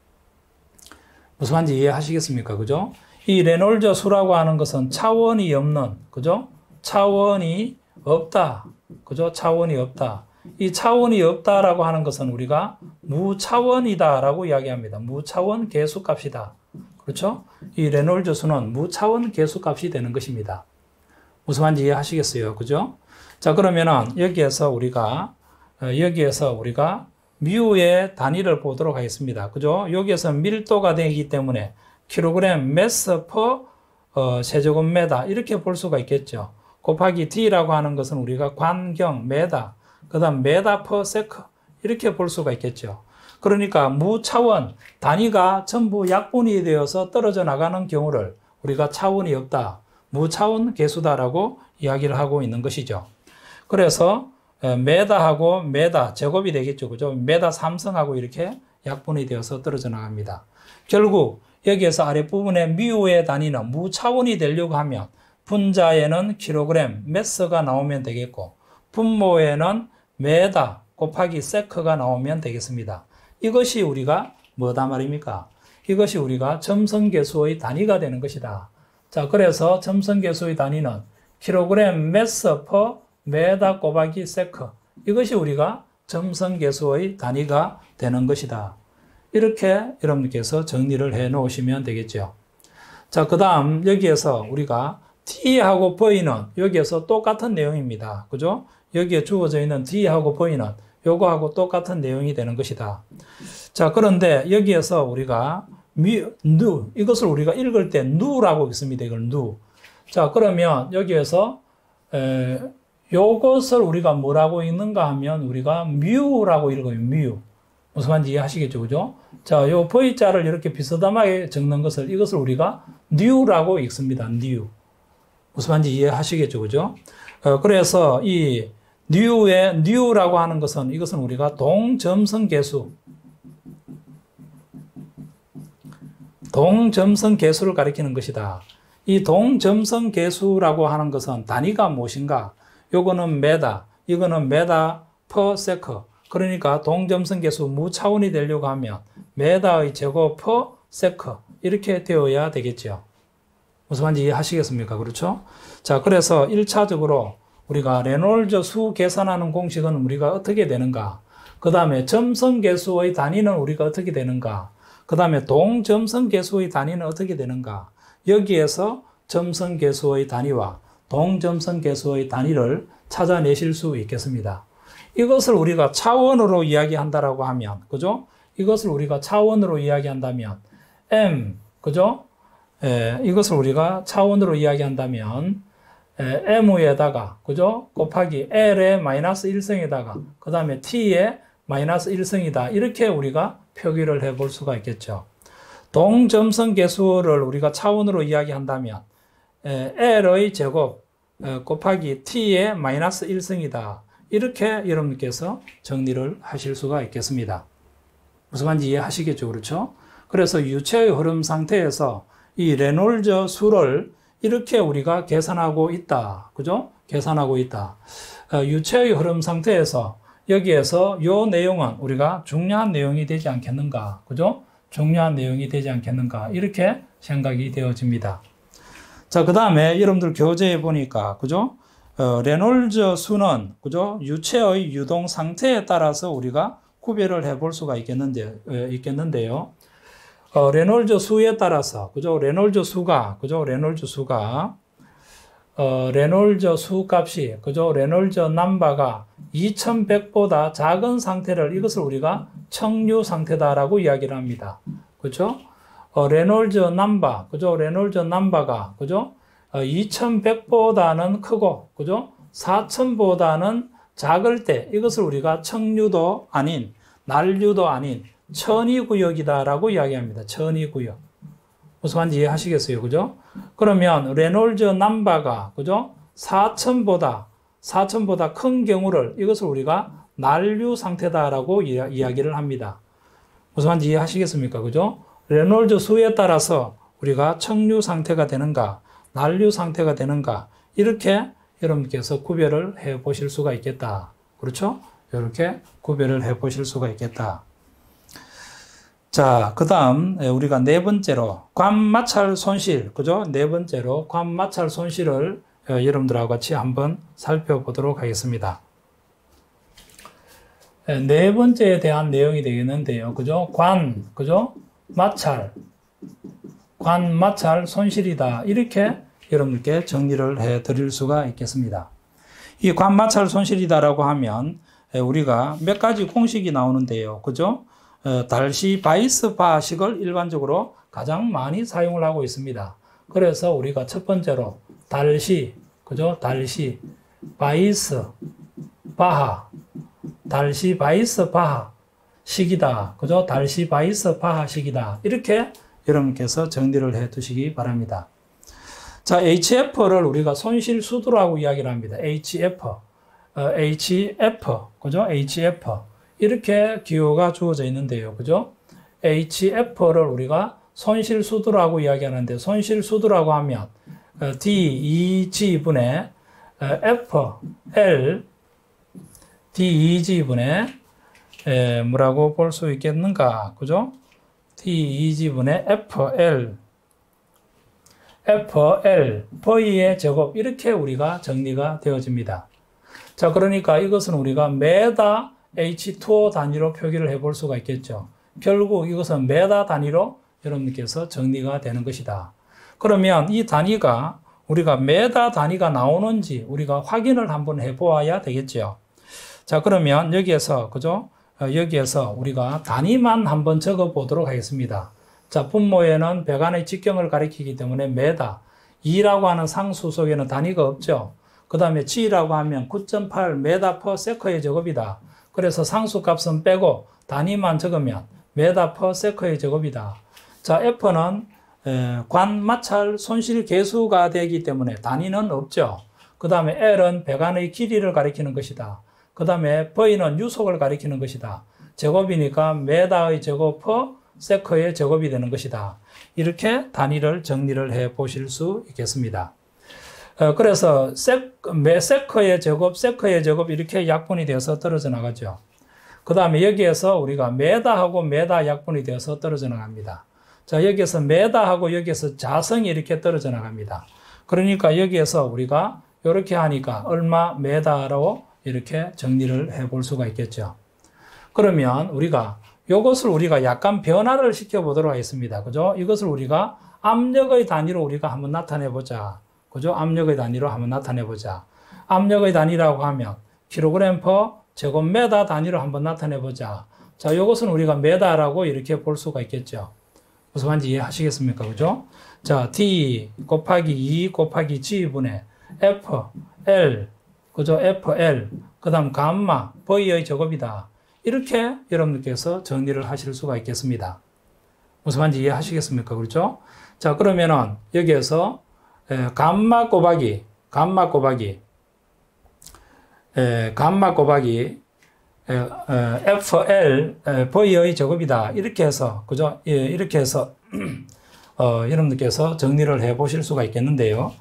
무슨 말인지 이해하시겠습니까? 그죠? 이 레놀즈 수라고 하는 것은 차원이 없는, 그죠? 차원이 없다. 그죠? 차원이 없다. 이 차원이 없다라고 하는 것은 우리가 무차원이다라고 이야기합니다. 무차원 계수값이다. 그렇죠? 이 레놀즈 수는 무차원 계수값이 되는 것입니다. 무슨 말인지 이해하시겠어요? 그죠? 자, 그러면은 여기에서 우리가, 여기에서 우리가 뮤의 단위를 보도록 하겠습니다. 그죠? 여기에서 밀도가 되기 때문에 킬로그램 매스 퍼 어, 세제곱미터 이렇게 볼 수가 있겠죠. 곱하기 D라고 하는 것은 우리가 관경, 메다, 그 다음 메다 퍼 세커 이렇게 볼 수가 있겠죠. 그러니까 무차원, 단위가 전부 약분이 되어서 떨어져 나가는 경우를 우리가 차원이 없다, 무차원 계수다라고 이야기를 하고 있는 것이죠. 그래서 메다하고 메다 제곱이 되겠죠. 그죠? 메다 삼성하고 이렇게 약분이 되어서 떨어져 나갑니다. 결국 여기에서 아랫부분에 뮤의 단위는 무차원이 되려고 하면 분자에는 킬로그램, 매스가 나오면 되겠고 분모에는 메다 곱하기 세커가 나오면 되겠습니다. 이것이 우리가 뭐다 말입니까? 이것이 우리가 점성계수의 단위가 되는 것이다. 자, 그래서 점성계수의 단위는 킬로그램 매스 퍼 메다 곱하기 세커, 이것이 우리가 점성계수의 단위가 되는 것이다. 이렇게 여러분께서 정리를 해 놓으시면 되겠죠. 자, 그 다음 여기에서 우리가 t하고 v는 여기에서 똑같은 내용입니다. 그죠? 여기에 주어져 있는 t하고 v는 요거하고 똑같은 내용이 되는 것이다. 자, 그런데 여기에서 우리가 미, 누, 이것을 우리가 읽을 때 누라고 읽습니다. 이걸 누. 자, 그러면 여기에서 에, 요것을 우리가 뭐라고 읽는가 하면 우리가 뮤라고 읽어요. 뮤. 무슨 말인지 이해하시겠죠? 그죠? 자, 요 V자를 이렇게 비스듬하게 적는 것을 이것을 우리가 뉴라고 읽습니다. 뉴. 무슨 말인지 이해하시겠죠? 그죠? 어, 그래서 이 뉴의 뉴라고 하는 것은 이것은 우리가 동점성 계수 동점성 계수를 가리키는 것이다. 이 동점성 계수라고 하는 것은 단위가 무엇인가? 요거는 메다, 이거는 메다 퍼 세커. 그러니까 동점성 계수 무차원이 되려고 하면 메다의 제곱 퍼 세커 이렇게 되어야 되겠죠. 무슨 말인지 이해하시겠습니까? 그렇죠? 자, 그래서 일 차적으로 우리가 레놀즈 수 계산하는 공식은 우리가 어떻게 되는가? 그 다음에 점성 계수의 단위는 우리가 어떻게 되는가? 그 다음에 동점성 계수의 단위는 어떻게 되는가? 여기에서 점성 계수의 단위와 동점성 계수의 단위를 찾아내실 수 있겠습니다. 이것을 우리가 차원으로 이야기한다라고 하면, 그죠? 이것을 우리가 차원으로 이야기한다면, m, 그죠? 에, 이것을 우리가 차원으로 이야기한다면, 에, m에다가, 그죠? 곱하기 l의 마이너스 일승에다가, 그 다음에 t의 마이너스 일승이다. 이렇게 우리가 표기를 해 볼 수가 있겠죠. 동점성 계수를 우리가 차원으로 이야기한다면, 에, l의 제곱, 에, 곱하기 t의 마이너스 일승이다. 이렇게 여러분께서 정리를 하실 수가 있겠습니다. 무슨 말인지 이해하시겠죠? 그렇죠? 그래서 유체의 흐름 상태에서 이 레놀즈 수를 이렇게 우리가 계산하고 있다. 그죠? 계산하고 있다. 어, 유체의 흐름 상태에서 여기에서 요 내용은 우리가 중요한 내용이 되지 않겠는가? 그죠? 중요한 내용이 되지 않겠는가? 이렇게 생각이 되어집니다. 자, 그 다음에 여러분들 교재에 보니까, 그죠? 어, 레놀즈 수는, 그죠? 유체의 유동 상태에 따라서 우리가 구별을 해 볼 수가 있겠는데, 있겠는데요. 어, 레놀즈 수에 따라서, 그죠? 레놀즈 수가, 그죠? 레놀즈 수가, 어, 레놀즈 수 값이, 그죠? 레놀즈 넘버가 이천백보다 작은 상태를, 이것을 우리가 청류 상태다라고 이야기를 합니다. 그죠? 어, 레놀즈 넘버, 그죠? 레놀즈 넘버가, 그죠? 어, 이천백보다는 크고, 그죠? 사천보다는 작을 때, 이것을 우리가 청류도 아닌, 난류도 아닌, 천이구역이다라고 이야기합니다. 천이구역. 무슨 말인지 이해하시겠어요? 그죠? 그러면, 레놀즈 넘버가, 그죠? 사천보다, 사천보다 큰 경우를, 이것을 우리가 난류 상태다라고 이야, 이야기를 합니다. 무슨 말인지 이해하시겠습니까? 그죠? 레놀즈 수에 따라서 우리가 청류 상태가 되는가, 난류 상태가 되는가, 이렇게 여러분께서 구별을 해 보실 수가 있겠다. 그렇죠? 이렇게 구별을 해 보실 수가 있겠다. 자, 그 다음, 우리가 네 번째로, 관마찰 손실, 그죠? 네 번째로, 관마찰 손실을 여러분들하고 같이 한번 살펴보도록 하겠습니다. 네 번째에 대한 내용이 되겠는데요. 그죠? 관, 그죠? 마찰. 관, 마찰, 손실이다. 이렇게 여러분들께 정리를 해 드릴 수가 있겠습니다. 이 관, 마찰, 손실이다라고 하면 우리가 몇 가지 공식이 나오는데요. 그죠? 달시 바이스 바식을 일반적으로 가장 많이 사용을 하고 있습니다. 그래서 우리가 첫 번째로 달시, 그죠? 달시, 바이스, 바하, 달시, 바이스, 바하 식이다. 그죠? 달시, 바이스, 바하 식이다. 이렇게 여러분께서 정리를 해 두시기 바랍니다. 자, 에이치에프를 우리가 손실 수두라고 이야기를 합니다. 에이치에프, 어, 에이치에프, 그죠? 에이치에프. 이렇게 기호가 주어져 있는데요. 그죠? 에이치에프를 우리가 손실 수두라고 이야기하는데, 손실 수두라고 하면, 어, D, 이 G분의 어, F, L, 디 이 G분의 에, 뭐라고 볼 수 있겠는가? 그죠? 디 이 G분의 에프 엘, 에프 엘, V의 제곱, 이렇게 우리가 정리가 되어집니다. 자, 그러니까 이것은 우리가 메다 에이치 투 오 단위로 표기를 해 볼 수가 있겠죠. 결국 이것은 메다 단위로 여러분께서 정리가 되는 것이다. 그러면 이 단위가 우리가 메다 단위가 나오는지 우리가 확인을 한번 해보아야 되겠죠. 자, 그러면 여기에서, 그죠? 여기에서 우리가 단위만 한번 적어 보도록 하겠습니다. 자, 분모에는 백안의 직경을 가리키기 때문에 메다, 이라고 하는 상수 속에는 단위가 없죠. 그 다음에 G라고 하면 구 점 팔 메다 퍼 세커의 제곱이다. 그래서 상수 값은 빼고 단위만 적으면 메다 퍼 세커의 제곱이다. 자, F는 관, 마찰, 손실 계수가 되기 때문에 단위는 없죠. 그 다음에 L은 배관의 길이를 가리키는 것이다. 그 다음에 V는 유속을 가리키는 것이다. 제곱이니까 메다의 제곱 퍼 세커의 제곱이 되는 것이다. 이렇게 단위를 정리를 해 보실 수 있겠습니다. 어, 그래서 세, 매 세커의 제곱, 세커의 제곱 이렇게 약분이 되어서 떨어져 나가죠. 그 다음에 여기에서 우리가 메다하고 메다 약분이 되어서 떨어져 나갑니다. 자, 여기에서 메다하고 여기에서 자성이 이렇게 떨어져 나갑니다. 그러니까 여기에서 우리가 이렇게 하니까 얼마 메다로 이렇게 정리를 해 볼 수가 있겠죠. 그러면 우리가 이것을 우리가 약간 변화를 시켜 보도록 하겠습니다. 그죠? 이것을 우리가 압력의 단위로 우리가 한번 나타내 보자. 그죠? 압력의 단위로 한번 나타내 보자. 압력의 단위라고 하면 킬로그램 퍼 제곱미터 단위로 한번 나타내 보자. 자, 이것은 우리가 메다라고 이렇게 볼 수가 있겠죠. 무슨 말인지 이해하시겠습니까? 그죠? 자, D 곱하기 이 곱하기 G분의 F, L, 그죠? F, L, 그 다음 감마, V의 제곱이다. 이렇게 여러분들께서 정리를 하실 수가 있겠습니다. 무슨 말인지 이해하시겠습니까? 그렇죠? 자, 그러면은 여기에서 에, 감마 곱하기, 감마 곱하기, 에, 감마 곱하기 에, 에, 에프 엘 에, V의 제곱이다. 이렇게 해서, 그죠? 예, 이렇게 해서 어, 여러분들께서 정리를 해 보실 수가 있겠는데요.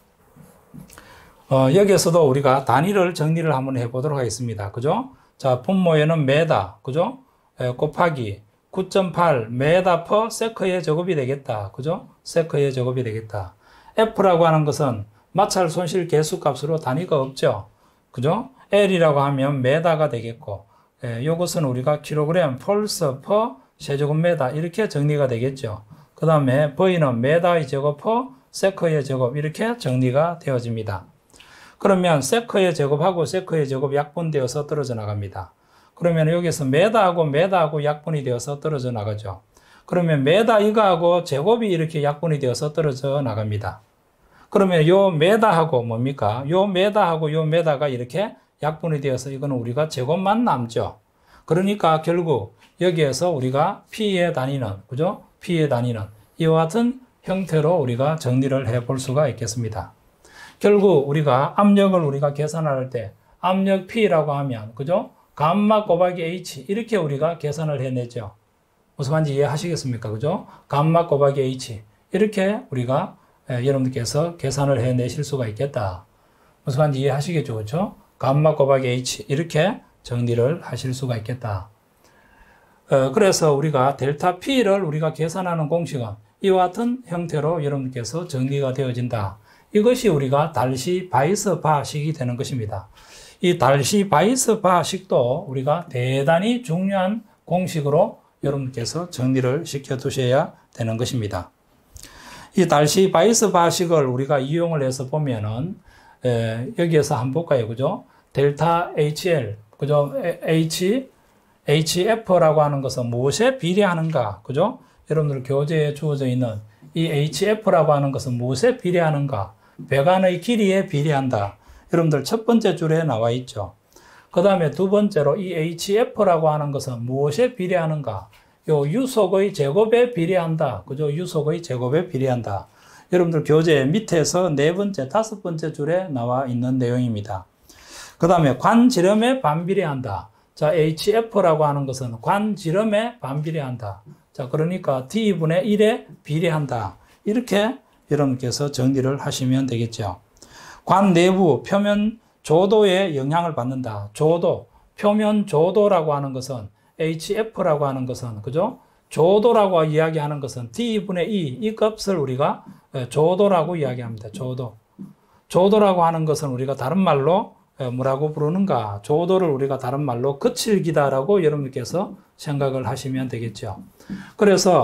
어, 여기에서도 우리가 단위를 정리를 한번 해 보도록 하겠습니다. 그죠? 자, 분모에는 메다, 그죠? 에, 곱하기 구 점 팔 메다 퍼 세커의 제곱이 되겠다. 그죠? 세커의 제곱이 되겠다. F라고 하는 것은 마찰 손실 계수 값으로 단위가 없죠. 그죠? L이라고 하면 메다가 되겠고, 에, 요것은 우리가 킬로그램 펄스 퍼 세제곱미터 이렇게 정리가 되겠죠. 그 다음에 V는 메다의 제곱 퍼 세커의 제곱 이렇게 정리가 되어집니다. 그러면 세커의 제곱하고 세커의 제곱 약분되어서 떨어져 나갑니다. 그러면 여기서 메다하고 메다하고 약분이 되어서 떨어져 나가죠. 그러면 메다 이거하고 제곱이 이렇게 약분이 되어서 떨어져 나갑니다. 그러면 요 메다하고 뭡니까? 요 메다하고 요 메다가 이렇게 약분이 되어서 이거는 우리가 제곱만 남죠. 그러니까 결국 여기에서 우리가 P의 단위는, 그죠? P의 단위는 이와 같은 형태로 우리가 정리를 해 볼 수가 있겠습니다. 결국 우리가 압력을 우리가 계산할 때 압력 P라고 하면, 그죠? 감마 곱하기 H 이렇게 우리가 계산을 해내죠. 무슨 말인지 이해하시겠습니까? 그죠? 감마 곱하기 H 이렇게 우리가 예, 여러분들께서 계산을 해내실 수가 있겠다. 무슨 말인지 이해하시겠죠? 그죠? 감마 곱하기 H 이렇게 정리를 하실 수가 있겠다. 어, 그래서 우리가 델타 P를 우리가 계산하는 공식은 이와 같은 형태로 여러분들께서 정리가 되어진다. 이것이 우리가 달시 바이스 바식이 되는 것입니다. 이 달시 바이스 바식도 우리가 대단히 중요한 공식으로 여러분께서 정리를 시켜 두셔야 되는 것입니다. 이 달시 바이스 바식을 우리가 이용을 해서 보면은 에, 여기에서 한번 볼까요? 그죠? 델타 에이치엘, 그죠? H, 에이치에프라고 하는 것은 무엇에 비례하는가? 그죠? 여러분들 교재에 주어져 있는 이 에이치에프라고 하는 것은 무엇에 비례하는가? 배관의 길이에 비례한다. 여러분들 첫 번째 줄에 나와 있죠. 그 다음에 두 번째로 이 에이치에프라고 하는 것은 무엇에 비례하는가? 요 유속의 제곱에 비례한다. 그죠? 유속의 제곱에 비례한다. 여러분들 교재 밑에서 네 번째, 다섯 번째 줄에 나와 있는 내용입니다. 그 다음에 관지름에 반비례한다. 자, 에이치에프라고 하는 것은 관지름에 반비례한다. 자, 그러니까 D분의 일에 비례한다. 이렇게 여러분께서 정리를 하시면 되겠죠. 관 내부 표면 조도에 영향을 받는다. 조도, 표면 조도라고 하는 것은 에이치에프라고 하는 것은, 그죠? 조도라고 이야기하는 것은 D분의 이, 이 값을 우리가 조도라고 이야기합니다. 조도. 조도라고 하는 것은 우리가 다른 말로 뭐라고 부르는가? 조도를 우리가 다른 말로 거칠기다라고 여러분께서 생각을 하시면 되겠죠. 그래서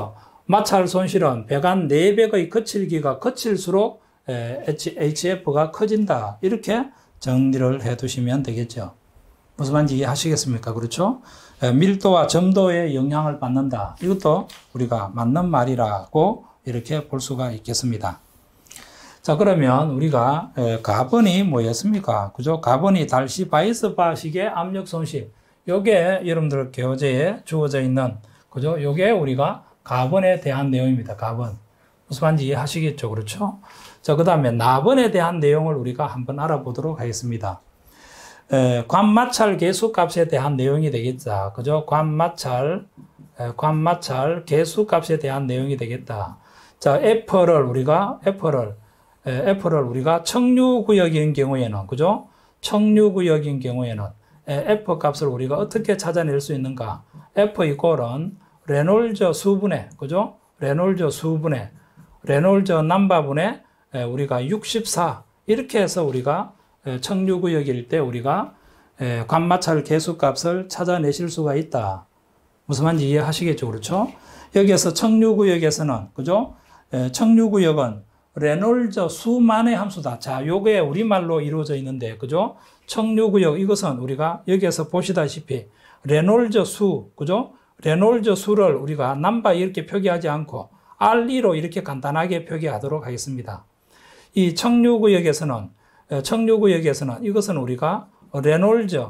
마찰 손실은 배관 내백의 거칠기가 거칠수록 에이치에프가 커진다. 이렇게 정리를 해 두시면 되겠죠. 무슨 말인지 이해하시겠습니까? 그렇죠? 밀도와 점도에 영향을 받는다. 이것도 우리가 맞는 말이라고 이렇게 볼 수가 있겠습니다. 자, 그러면 우리가 가번이 뭐였습니까? 그죠? 가번이 달시 바이스 바식의 압력 손실. 요게 여러분들 교재에 주어져 있는, 그죠? 요게 우리가 가번에 대한 내용입니다. 가번. 무슨 말인지 이해하시겠죠? 그렇죠? 자, 그 다음에 나번에 대한 내용을 우리가 한번 알아보도록 하겠습니다. 에, 관마찰 계수값에 대한 내용이 되겠다. 그죠? 관마찰, 에, 관마찰 계수값에 대한 내용이 되겠다. 자, F를 우리가, F를, 에, F를 우리가 청류구역인 경우에는, 그죠? 청류구역인 경우에는, 에, F 값을 우리가 어떻게 찾아낼 수 있는가? F 이꼴은 레놀즈 수분의, 그죠? 레놀즈 수분의, 레놀즈 남바분의 에, 우리가 육십사, 이렇게 해서 우리가 청류구역일 때 우리가 관마찰 계수값을 찾아내실 수가 있다. 무슨 말인지 이해하시겠죠? 그렇죠? 여기에서 청류구역에서는, 그죠? 청류구역은 레놀즈 수만의 함수다. 자, 요게 우리말로 이루어져 있는데, 그죠? 청류구역, 이것은 우리가 여기에서 보시다시피 레놀즈 수, 그죠? 레놀즈 수를 우리가 남바 이렇게 표기하지 않고 알이로 이렇게 간단하게 표기하도록 하겠습니다. 이 청류구역에서는 청류구역에서는 이것은 우리가 레놀즈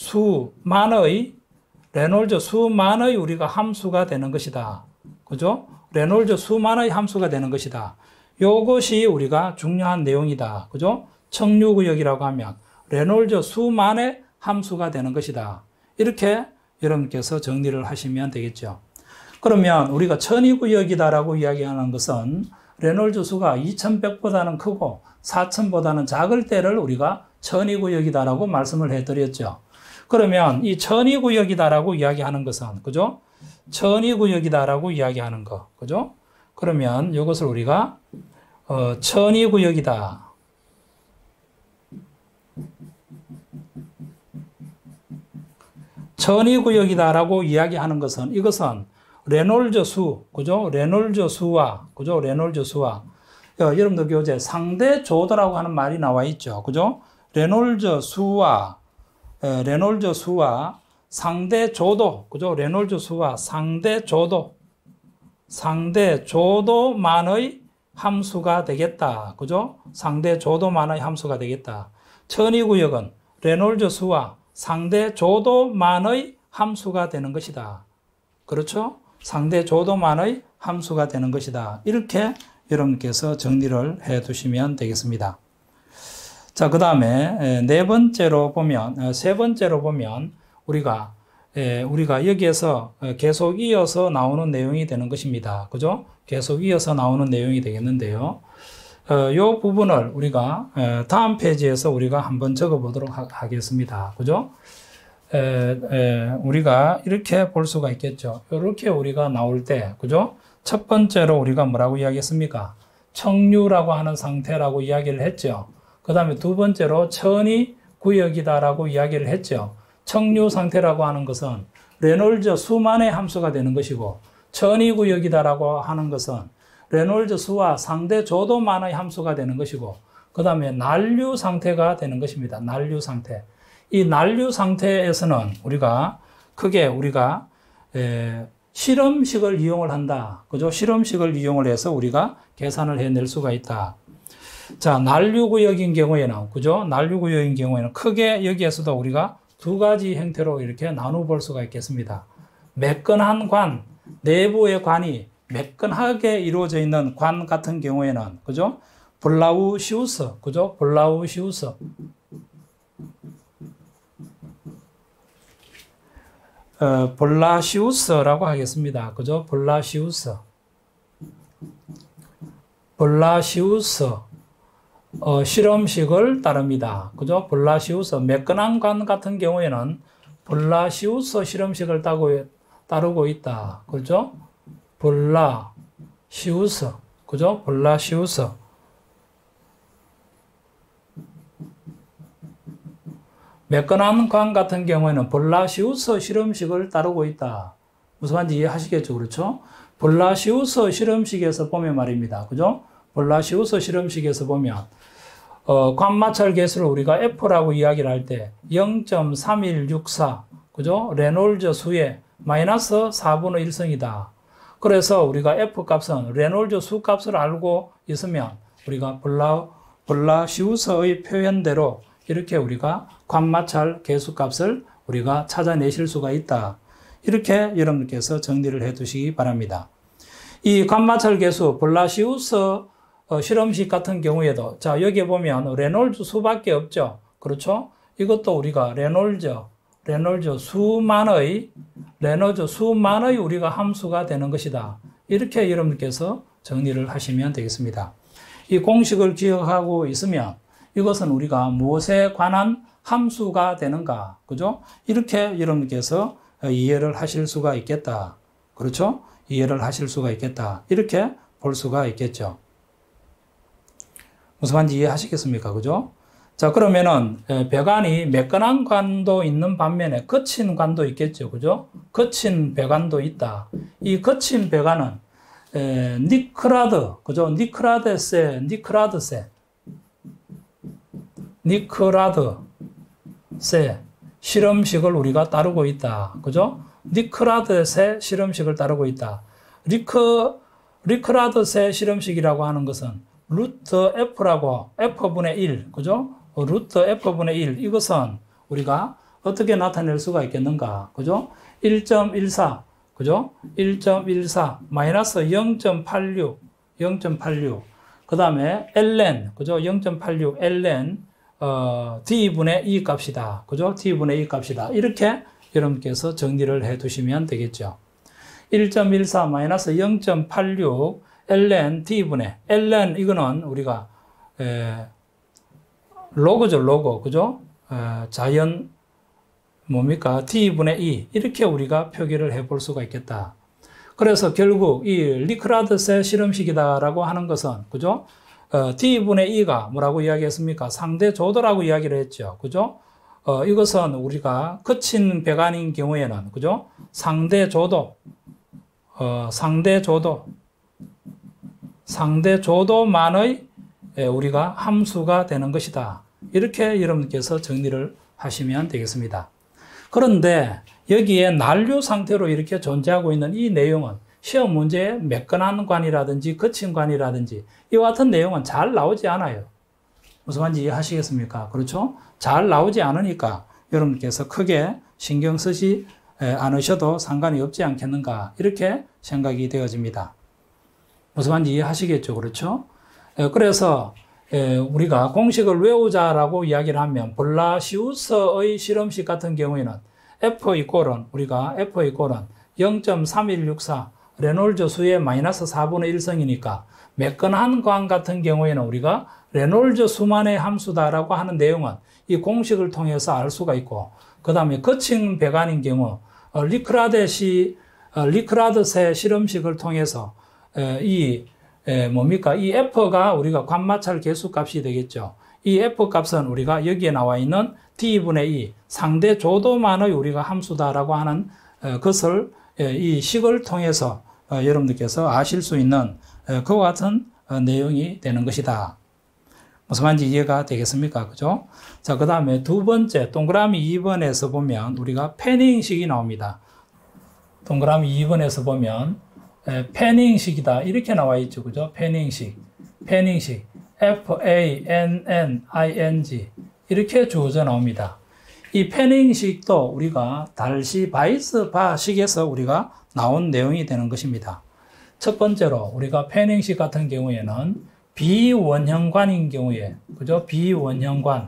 수만의 레놀즈 수만의 우리가 함수가 되는 것이다. 그죠? 레놀즈 수만의 함수가 되는 것이다. 요것이 우리가 중요한 내용이다. 그죠? 청류구역이라고 하면 레놀즈 수만의 함수가 되는 것이다. 이렇게 여러분께서 정리를 하시면 되겠죠. 그러면 우리가 천이구역이다라고 이야기하는 것은 레놀즈 수가 이천백보다는 크고 사천보다는 작을 때를 우리가 천이구역이다라고 말씀을 해드렸죠. 그러면 이 천이구역이다라고 이야기하는 것은, 그죠? 천이구역이다라고 이야기하는 거, 그죠? 그러면 이것을 우리가 어, 천이구역이다. 천이구역이다라고 이야기하는 것은, 이것은 레놀즈 수, 그죠? 레놀즈 수와, 그죠? 레놀즈 수와, 어, 여러분들 교재 상대 조도라고 하는 말이 나와 있죠. 그죠? 레놀즈 수와, 에, 레놀즈 수와 상대 조도, 그죠? 레놀즈 수와 상대 조도, 상대 조도만의 함수가 되겠다. 그죠? 상대 조도만의 함수가 되겠다. 천이구역은 레놀즈 수와 상대 조도만의 함수가 되는 것이다. 그렇죠? 상대 조도만의 함수가 되는 것이다. 이렇게 여러분께서 정리를 해 두시면 되겠습니다. 자, 그 다음에 네 번째로 보면, 세 번째로 보면 우리가 우리가 여기에서 계속 이어서 나오는 내용이 되는 것입니다. 그죠? 계속 이어서 나오는 내용이 되겠는데요. 이 부분을 우리가 다음 페이지에서 우리가 한번 적어 보도록 하겠습니다. 그죠? 에, 에, 우리가 이렇게 볼 수가 있겠죠. 이렇게 우리가 나올 때, 그죠? 첫 번째로 우리가 뭐라고 이야기했습니까? 청류라고 하는 상태라고 이야기를 했죠. 그 다음에 두 번째로 천이 구역이다라고 이야기를 했죠. 청류 상태라고 하는 것은 레놀즈 수만의 함수가 되는 것이고, 천이 구역이다라고 하는 것은 레놀즈 수와 상대 조도만의 함수가 되는 것이고, 그 다음에 난류 상태가 되는 것입니다. 난류 상태. 이 난류 상태에서는 우리가 크게 우리가 에, 실험식을 이용을 한다. 그죠? 실험식을 이용을 해서 우리가 계산을 해낼 수가 있다. 자, 난류구역인 경우에는, 그죠? 난류구역인 경우에는 크게 여기에서도 우리가 두 가지 형태로 이렇게 나누어 볼 수가 있겠습니다. 매끈한 관, 내부의 관이 매끈하게 이루어져 있는 관 같은 경우에는, 그죠? 블라우시우스, 그죠? 블라우시우스. 어, 볼라시우스라고 하겠습니다. 그죠? 볼라시우스. 볼라시우스. 어, 실험식을 따릅니다. 그죠? 볼라시우스. 매끈한 관 같은 경우에는 볼라시우스 실험식을 따고, 따르고 있다. 그죠? 볼라시우스. 그죠? 볼라시우스. 매끈한 관 같은 경우에는 볼라시우스 실험식을 따르고 있다. 무슨 말인지 이해하시겠죠? 그렇죠? 블라시우스 실험식에서 보면 말입니다. 그죠? 블라시우스 실험식에서 보면 어, 관마찰 계수를 우리가 F라고 이야기를 할 때 영 점 삼일육사 그죠? 레놀즈 수의 마이너스 사분의 일승이다. 그래서 우리가 F 값은 레놀즈 수 값을 알고 있으면 우리가 블라, 블라시우스의 표현대로 이렇게 우리가 관마찰 계수 값을 우리가 찾아내실 수가 있다. 이렇게 여러분께서 정리를 해 두시기 바랍니다. 이 관마찰 계수 블라시우스 어, 실험식 같은 경우에도 자 여기에 보면 레놀즈 수밖에 없죠. 그렇죠? 이것도 우리가 레놀즈 레놀즈 수만의 레놀즈 수만의 우리가 함수가 되는 것이다. 이렇게 여러분께서 정리를 하시면 되겠습니다. 이 공식을 기억하고 있으면 이것은 우리가 무엇에 관한 함수가 되는가, 그죠? 이렇게 여러분께서 이해를 하실 수가 있겠다. 그렇죠? 이해를 하실 수가 있겠다. 이렇게 볼 수가 있겠죠. 무슨 말인지 이해하시겠습니까? 그죠? 자, 그러면은, 배관이 매끈한 관도 있는 반면에 거친 관도 있겠죠. 그죠? 거친 배관도 있다. 이 거친 배관은, 에, 니크라드, 그죠? 니크라드세, 니크라드세, 니크라드세 실험식을 우리가 따르고 있다. 그죠? 니크라드세 실험식을 따르고 있다. 리크, 리크라드세 실험식이라고 하는 것은 루트 F라고 F분의 일, 그죠? 루트 F분의 일, 이것은 우리가 어떻게 나타낼 수가 있겠는가, 그죠? 일 점 일사, 그죠? 일 점 일사, 마이너스 영 점 팔육, 영 점 팔육, 그 다음에 ln, 그죠? 영 점 팔육 ln, 어, D분의 이 값이다, 그죠? D분의 이 값이다. 이렇게 여러분께서 정리를 해 두시면 되겠죠. 일 점 일사 마이너스 영 점 팔육 ln D분의, ln 이거는 우리가, 에, 로그죠, 로그. 그죠? 에, 자연, 뭡니까? D분의 이. 이렇게 우리가 표기를 해 볼 수가 있겠다. 그래서 결국 이 리크라드세 실험식이다라고 하는 것은, 그죠? 어, D분의 이가 뭐라고 이야기했습니까? 상대 조도라고 이야기를 했죠. 그죠? 어, 이것은 우리가 거친 배관인 경우에는, 그죠? 상대 조도, 어, 상대 조도, 상대 조도만의 우리가 함수가 되는 것이다. 이렇게 여러분께서 정리를 하시면 되겠습니다. 그런데 여기에 난류 상태로 이렇게 존재하고 있는 이 내용은 시험 문제에 매끈한 관이라든지 거친 관이라든지 이와 같은 내용은 잘 나오지 않아요. 무슨 말인지 이해하시겠습니까? 그렇죠? 잘 나오지 않으니까 여러분께서 크게 신경 쓰지 않으셔도 상관이 없지 않겠는가 이렇게 생각이 되어집니다. 무슨 말인지 이해하시겠죠? 그렇죠? 그래서 우리가 공식을 외우자라고 이야기를 하면 블라시우스의 실험식 같은 경우에는 F 이꼴은 우리가 F 이꼴은 영 점 삼일육사 레놀즈 수의 마이너스 사분의 일승이니까 매끈한 관 같은 경우에는 우리가 레놀즈 수만의 함수다라고 하는 내용은 이 공식을 통해서 알 수가 있고 그 다음에 거친 배관인 경우 리크라드시 리크라드세 실험식을 통해서 이 뭡니까? 이 F가 우리가 관마찰 계수 값이 되겠죠. 이 F 값은 우리가 여기에 나와 있는 D분의 이 상대 조도만의 우리가 함수다라고 하는 것을 이 식을 통해서 여러분들께서 아실 수 있는 그와 같은 내용이 되는 것이다. 무슨 말인지 이해가 되겠습니까? 그죠? 자, 그 다음에 두 번째 동그라미 이 번에서 보면 우리가 패닝식이 나옵니다. 동그라미 이 번에서 보면 패닝식이다. 이렇게 나와 있죠. 그죠? 패닝식. 패닝식. F A N N I N G. 이렇게 주어져 나옵니다. 이 패닝식도 우리가 달시 바이스 바식에서 우리가 나온 내용이 되는 것입니다. 첫 번째로 우리가 패닝식 같은 경우에는 비원형관인 경우에, 그죠? 비원형관.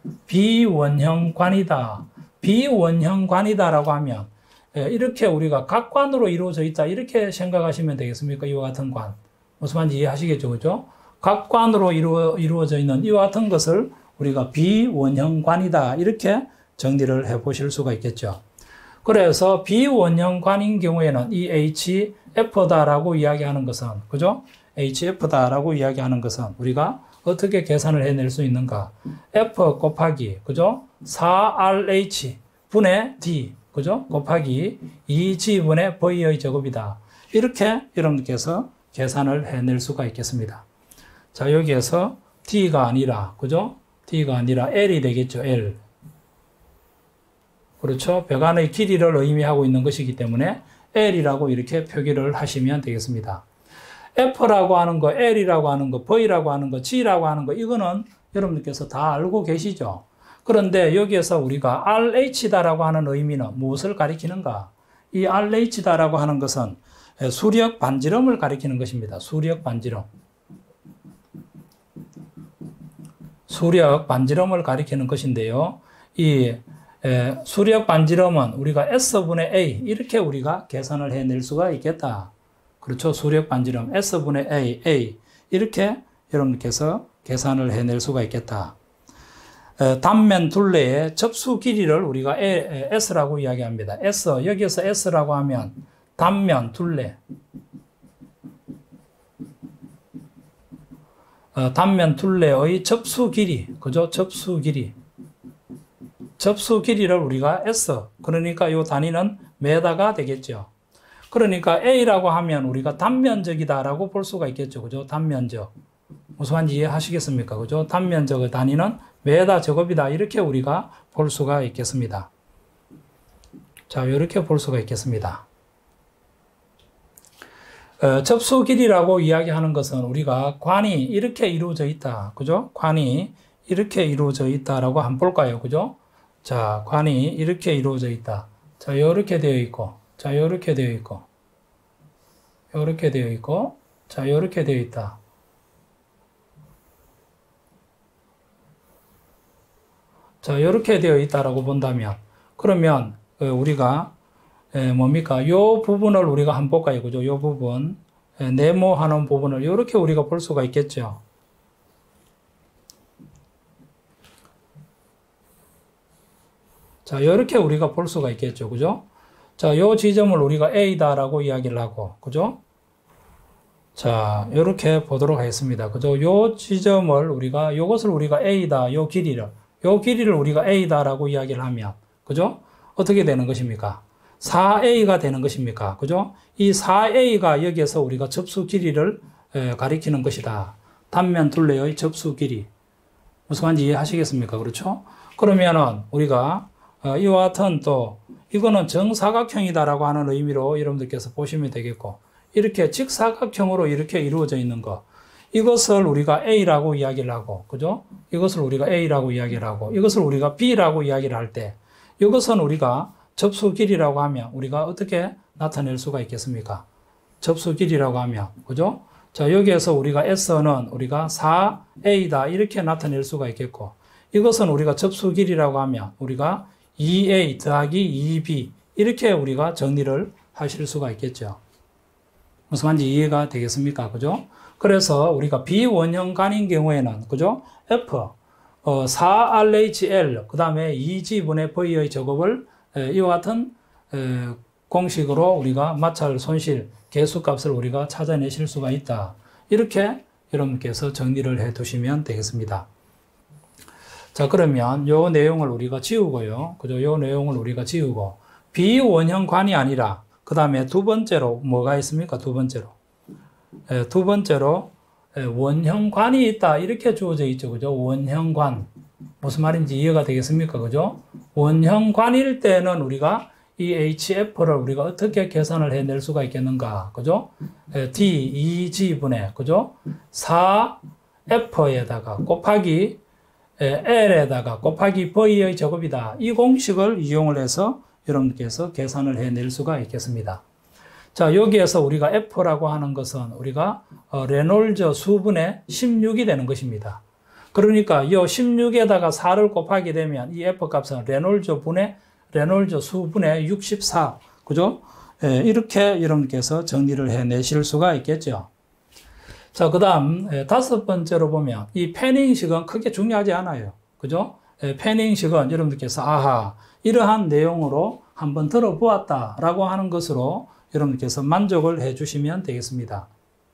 비원형관이다. 비원형관이다라고 하면 이렇게 우리가 각관으로 이루어져 있다. 이렇게 생각하시면 되겠습니까? 이와 같은 관. 무슨 말인지 이해하시겠죠? 그죠? 각관으로 이루어, 이루어져 있는 이와 같은 것을 우리가 비원형관이다. 이렇게 정리를 해 보실 수가 있겠죠. 그래서 비원형관인 경우에는 이 에이치에프다라고 이야기하는 것은, 그죠? 에이치에프다라고 이야기하는 것은 우리가 어떻게 계산을 해낼 수 있는가? F 곱하기, 그죠? 사 알 에이치 분의 D. 그죠? 곱하기 이 지분의 V의 제곱이다. 이렇게 여러분께서 계산을 해낼 수가 있겠습니다. 자, 여기에서 D가 아니라, 그죠? D가 아니라 L이 되겠죠, L. 그렇죠? 배관의 길이를 의미하고 있는 것이기 때문에 L이라고 이렇게 표기를 하시면 되겠습니다. F라고 하는 거, L이라고 하는 거, V라고 하는 거, G라고 하는 거, 이거는 여러분들께서 다 알고 계시죠? 그런데 여기에서 우리가 알에이치다라고 하는 의미는 무엇을 가리키는가? 이 알에이치다라고 하는 것은 수력 반지름을 가리키는 것입니다. 수력 반지름. 수력 반지름을 가리키는 것인데요. 이 수력 반지름은 우리가 S분의 A 이렇게 우리가 계산을 해낼 수가 있겠다. 그렇죠? 수력 반지름 S분의 A, A 이렇게 여러분께서 계산을 해낼 수가 있겠다. 단면 둘레의 접수 길이를 우리가 S라고 이야기합니다. S, 여기에서 S라고 하면 단면 둘레, 어, 단면 둘레의 접수 길이, 그죠? 접수 길이. 접수 길이를 우리가 S, 그러니까 이 단위는 메다가 되겠죠. 그러니까 A라고 하면 우리가 단면적이다라고 볼 수가 있겠죠. 그죠? 단면적. 무슨 말인지 이해하시겠습니까? 그죠? 단면적의 단위는 메다 제곱이다. 이렇게 우리가 볼 수가 있겠습니다. 자, 이렇게 볼 수가 있겠습니다. 어, 접수 길이라고 이야기하는 것은 우리가 관이 이렇게 이루어져 있다. 그죠? 관이 이렇게 이루어져 있다라고 한번 볼까요? 그죠? 자, 관이 이렇게 이루어져 있다. 자, 이렇게 되어 있고, 자, 이렇게 되어 있고, 이렇게 되어 있고, 자, 이렇게 되어 있다. 자, 이렇게 되어 있다라고 본다면, 그러면 우리가 뭡니까? 요 부분을 우리가 한번 볼까요? 그죠? 요 부분, 네모하는 부분을 이렇게 우리가 볼 수가 있겠죠. 자, 이렇게 우리가 볼 수가 있겠죠. 그죠? 자, 요 지점을 우리가 A다라고 이야기를 하고, 그죠? 자, 이렇게 보도록 하겠습니다. 그죠? 요 지점을 우리가, 요것을 우리가 A다, 요 길이를, 요 길이를 우리가 A다라고 이야기를 하면, 그죠? 어떻게 되는 것입니까? 사 에이가 되는 것입니까? 그죠? 이 사 에이가 여기에서 우리가 접수 길이를 가리키는 것이다. 단면 둘레의 접수 길이. 무슨 말인지 이해하시겠습니까? 그렇죠? 그러면은 우리가 이와 같은 또 이거는 정사각형이다라고 하는 의미로 여러분들께서 보시면 되겠고, 이렇게 직사각형으로 이렇게 이루어져 있는 거, 이것을 우리가 A라고 이야기를 하고, 그죠? 이것을 우리가 A라고 이야기를 하고, 이것을 우리가 B라고 이야기를 할 때, 이것은 우리가 접수 길이라고 하면 우리가 어떻게 나타낼 수가 있겠습니까? 접수 길이라고 하면, 그죠? 자, 여기에서 우리가 S는 우리가 사 에이다 이렇게 나타낼 수가 있겠고, 이것은 우리가 접수 길이라고 하면 우리가 이 에이 더하기 이 비 이렇게 우리가 정리를 하실 수가 있겠죠. 무슨 말인지 이해가 되겠습니까? 그죠? 그래서 우리가 비원형관인 경우에는, 그죠? F, 어, 사 알 에이치 엘, 그 다음에 이 지분의 V의 제곱을 에, 이와 같은 에, 공식으로 우리가 마찰, 손실, 개수값을 우리가 찾아내실 수가 있다. 이렇게 여러분께서 정리를 해 두시면 되겠습니다. 자, 그러면 요 내용을 우리가 지우고요. 그죠? 요 내용을 우리가 지우고, 비원형관이 아니라, 그 다음에 두 번째로 뭐가 있습니까? 두 번째로. 에, 두 번째로, 에, 원형관이 있다. 이렇게 주어져 있죠. 그죠? 원형관. 무슨 말인지 이해가 되겠습니까? 그죠? 원형관일 때는 우리가 이 에이치에프를 우리가 어떻게 계산을 해낼 수가 있겠는가? 그죠? 에, D, 이 지분의, 그죠? 사 에프에다가 곱하기 L에다가 곱하기 V의 제곱이다. 이 공식을 이용을 해서 여러분께서 계산을 해낼 수가 있겠습니다. 자, 여기에서 우리가 F라고 하는 것은 우리가 레놀즈 수분의 십육이 되는 것입니다. 그러니까 이 십육에다가 사를 곱하게 되면 이 F 값은 레놀즈 분의 레놀즈 수분의 육십사. 그죠? 예, 이렇게 여러분께서 정리를 해내실 수가 있겠죠. 자, 그 다음, 다섯 번째로 보면, 이 패닝식은 크게 중요하지 않아요. 그죠? 패닝식은 여러분들께서, 아하, 이러한 내용으로 한번 들어보았다라고 하는 것으로 여러분들께서 만족을 해 주시면 되겠습니다.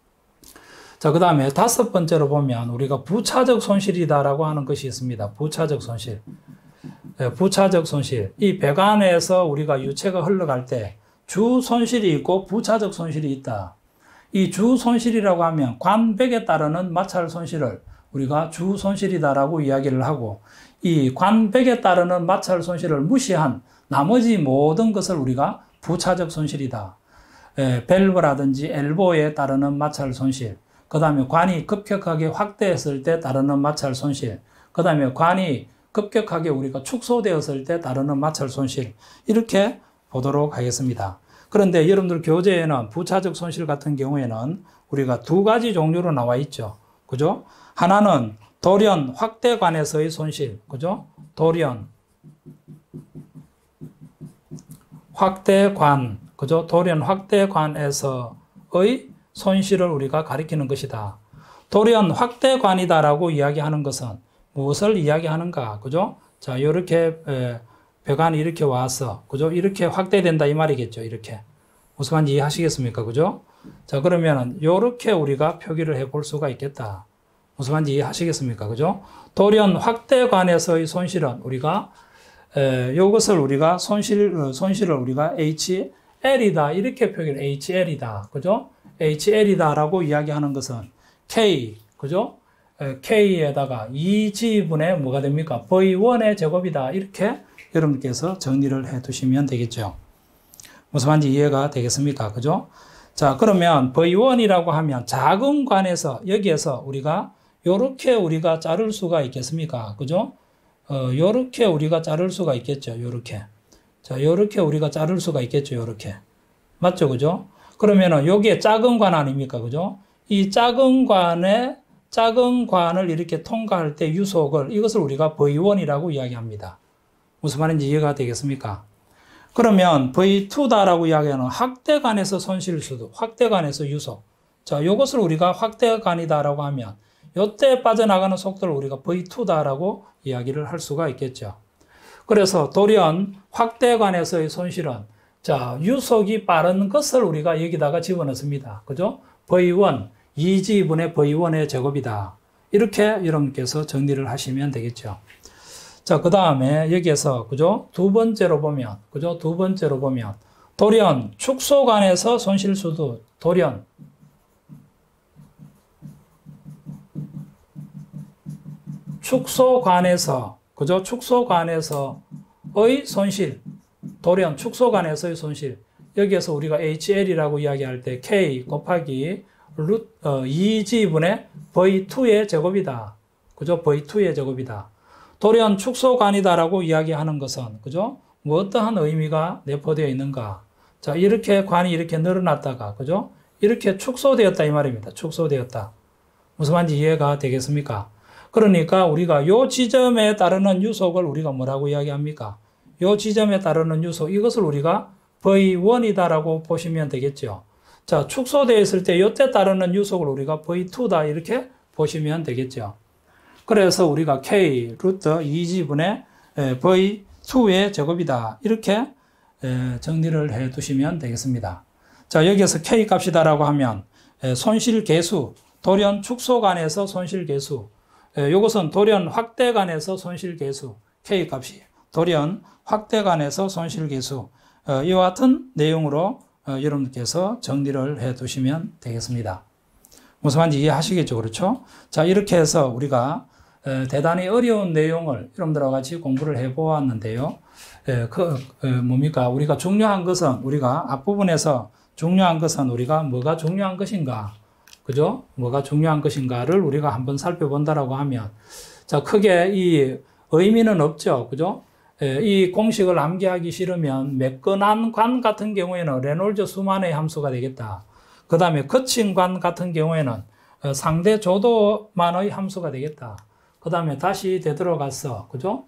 자, 그 다음에 다섯 번째로 보면, 우리가 부차적 손실이다라고 하는 것이 있습니다. 부차적 손실. 부차적 손실. 이 배관에서 우리가 유체가 흘러갈 때, 주 손실이 있고 부차적 손실이 있다. 이 주 손실이라고 하면 관백에 따르는 마찰 손실을 우리가 주 손실이다라고 이야기를 하고, 이 관백에 따르는 마찰 손실을 무시한 나머지 모든 것을 우리가 부차적 손실이다. 에, 밸브라든지 엘보에 따르는 마찰 손실, 그 다음에 관이 급격하게 확대했을 때 따르는 마찰 손실, 그 다음에 관이 급격하게 우리가 축소되었을 때 따르는 마찰 손실, 이렇게 보도록 하겠습니다. 그런데 여러분들 교재에는 부차적 손실 같은 경우에는 우리가 두 가지 종류로 나와 있죠. 그죠? 하나는 돌연 확대관에서의 손실. 그죠? 돌연 확대관. 그죠? 돌연 확대관에서의 손실을 우리가 가리키는 것이다. 돌연 확대관이다라고 이야기하는 것은 무엇을 이야기하는가? 그죠? 자, 이렇게 배관이 이렇게 와서, 그죠? 이렇게 확대된다 이 말이겠죠. 이렇게. 무슨 말인지 이해하시겠습니까? 그죠? 자, 그러면은 요렇게 우리가 표기를 해 볼 수가 있겠다. 무슨 말인지 이해하시겠습니까? 그죠? 돌연 확대관에서의 손실은 우리가 에, 요것을 우리가 손실 손실을 우리가 에이치엘이다 이렇게 표기를 에이치엘이다. 그죠? 에이치엘이다라고 이야기하는 것은 K, 그죠? 에, K에다가 이 지분의 뭐가 됩니까? 브이 원의 제곱이다. 이렇게 여러분께서 정리를 해 두시면 되겠죠. 무슨 말인지 이해가 되겠습니까? 그죠? 자, 그러면 브이 원이라고 하면 작은 관에서 여기에서 우리가 요렇게 우리가 자를 수가 있겠습니까? 그죠? 어, 요렇게 우리가 자를 수가 있겠죠. 요렇게. 자, 요렇게 우리가 자를 수가 있겠죠. 요렇게. 맞죠? 그죠? 그러면은 요게 작은 관 아닙니까? 그죠? 이 작은 관에 작은 관을 이렇게 통과할 때 유속을, 이것을 우리가 브이 원이라고 이야기합니다. 무슨 말인지 이해가 되겠습니까? 그러면 브이 투다라고 이야기하는 확대관에서 손실수도, 확대관에서 유속. 자, 요것을 우리가 확대관이다라고 하면 요때 빠져나가는 속도를 우리가 브이 투다라고 이야기를 할 수가 있겠죠. 그래서 돌연 확대관에서의 손실은, 자, 유속이 빠른 것을 우리가 여기다가 집어넣습니다. 그죠? 브이 원, 이 지분의 브이 원의 제곱이다. 이렇게 여러분께서 정리를 하시면 되겠죠. 자, 그 다음에 여기에서, 그죠? 두 번째로 보면, 그죠? 두 번째로 보면, 돌연 축소관에서 손실수도, 돌연, 축소관에서, 그죠? 축소관에서의 손실, 돌연 축소관에서의 손실. 여기에서 우리가 에이치엘이라고 이야기할 때 K 곱하기 루트, 어, 이 지분의 브이 투의 제곱이다. 그죠? 브이 투의 제곱이다. 돌연 축소관이다라고 이야기하는 것은, 그죠? 뭐 어떠한 의미가 내포되어 있는가? 자, 이렇게 관이 이렇게 늘어났다가, 그죠? 이렇게 축소되었다 이 말입니다. 축소되었다. 무슨 말인지 이해가 되겠습니까? 그러니까 우리가 요 지점에 따르는 유속을 우리가 뭐라고 이야기합니까? 요 지점에 따르는 유속, 이것을 우리가 브이 원이다라고 보시면 되겠죠. 자, 축소되어 있을 때 요때 따르는 유속을 우리가 브이 투다 이렇게 보시면 되겠죠. 그래서 우리가 K 루트 이 지분의 브이 투의 제곱이다. 이렇게 정리를 해 두시면 되겠습니다. 자, 여기에서 K 값이다라고 하면 손실 계수, 돌연 축소관에서 손실 계수, 이것은 돌연 확대관에서 손실 계수, K 값이 돌연 확대관에서 손실 계수, 이와 같은 내용으로 여러분께서 정리를 해 두시면 되겠습니다. 무슨 말인지 이해하시겠죠? 그렇죠? 자, 이렇게 해서 우리가 대단히 어려운 내용을 여러분들과 같이 공부를 해 보았는데요. 그, 뭡니까? 우리가 중요한 것은, 우리가 앞부분에서 중요한 것은 우리가 뭐가 중요한 것인가? 그죠? 뭐가 중요한 것인가를 우리가 한번 살펴본다라고 하면, 자, 크게 이 의미는 없죠. 그죠? 이 공식을 암기하기 싫으면 매끈한 관 같은 경우에는 레놀즈 수만의 함수가 되겠다. 그 다음에 거친 관 같은 경우에는 상대 조도만의 함수가 되겠다. 그 다음에 다시 되돌아가서, 그죠?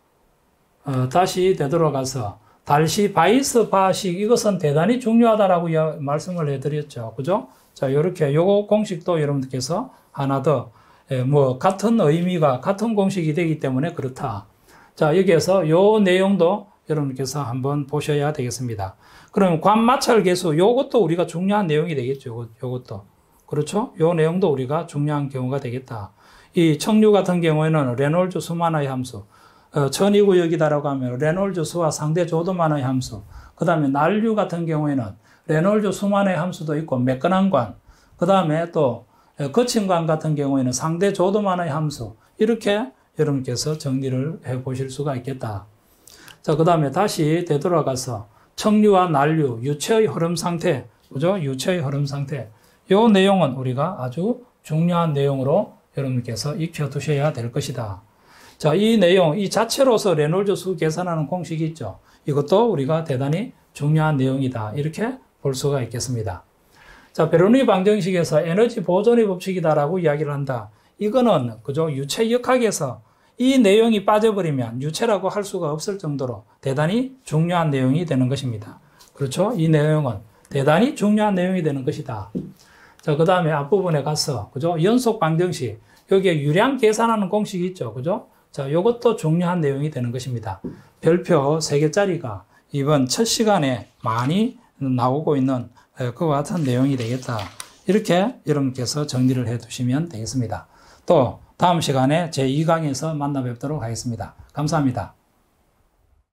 어, 다시 되돌아가서, 달시 바이스 바식, 이것은 대단히 중요하다라고 말씀을 해드렸죠. 그죠? 자, 요렇게, 요거 공식도 여러분들께서 하나 더, 예, 뭐, 같은 의미가, 같은 공식이 되기 때문에 그렇다. 자, 여기에서 요 내용도 여러분께서 한번 보셔야 되겠습니다. 그럼 관마찰 계수, 요것도 우리가 중요한 내용이 되겠죠. 요것, 요것도. 그렇죠? 요 내용도 우리가 중요한 경우가 되겠다. 이 청류 같은 경우에는 레놀즈 수만의 함수, 어, 전이구역이다라고 하면 레놀즈 수와 상대 조도만의 함수, 그 다음에 난류 같은 경우에는 레놀즈 수만의 함수도 있고 매끈한관, 그 다음에 또 거친관 같은 경우에는 상대 조도만의 함수, 이렇게 여러분께서 정리를 해 보실 수가 있겠다. 자, 그 다음에 다시 되돌아가서 척류와 난류, 유체의 흐름 상태, 그죠? 유체의 흐름 상태. 요 내용은 우리가 아주 중요한 내용으로 여러분께서 익혀두셔야 될 것이다. 자, 이 내용, 이 자체로서 레놀즈 수 계산하는 공식이 있죠. 이것도 우리가 대단히 중요한 내용이다. 이렇게 볼 수가 있겠습니다. 자, 베르누이 방정식에서 에너지 보존의 법칙이다라고 이야기를 한다. 이거는, 그죠? 유체 역학에서 이 내용이 빠져버리면 유체라고 할 수가 없을 정도로 대단히 중요한 내용이 되는 것입니다. 그렇죠? 이 내용은 대단히 중요한 내용이 되는 것이다. 자, 그 다음에 앞부분에 가서, 그죠? 연속 방정식. 여기에 유량 계산하는 공식이 있죠. 그죠? 자, 요것도 중요한 내용이 되는 것입니다. 별표 세 개짜리가 이번 첫 시간에 많이 나오고 있는 그와 같은 내용이 되겠다. 이렇게 여러분께서 정리를 해 두시면 되겠습니다. 또 다음 시간에 제이 강에서 만나 뵙도록 하겠습니다. 감사합니다.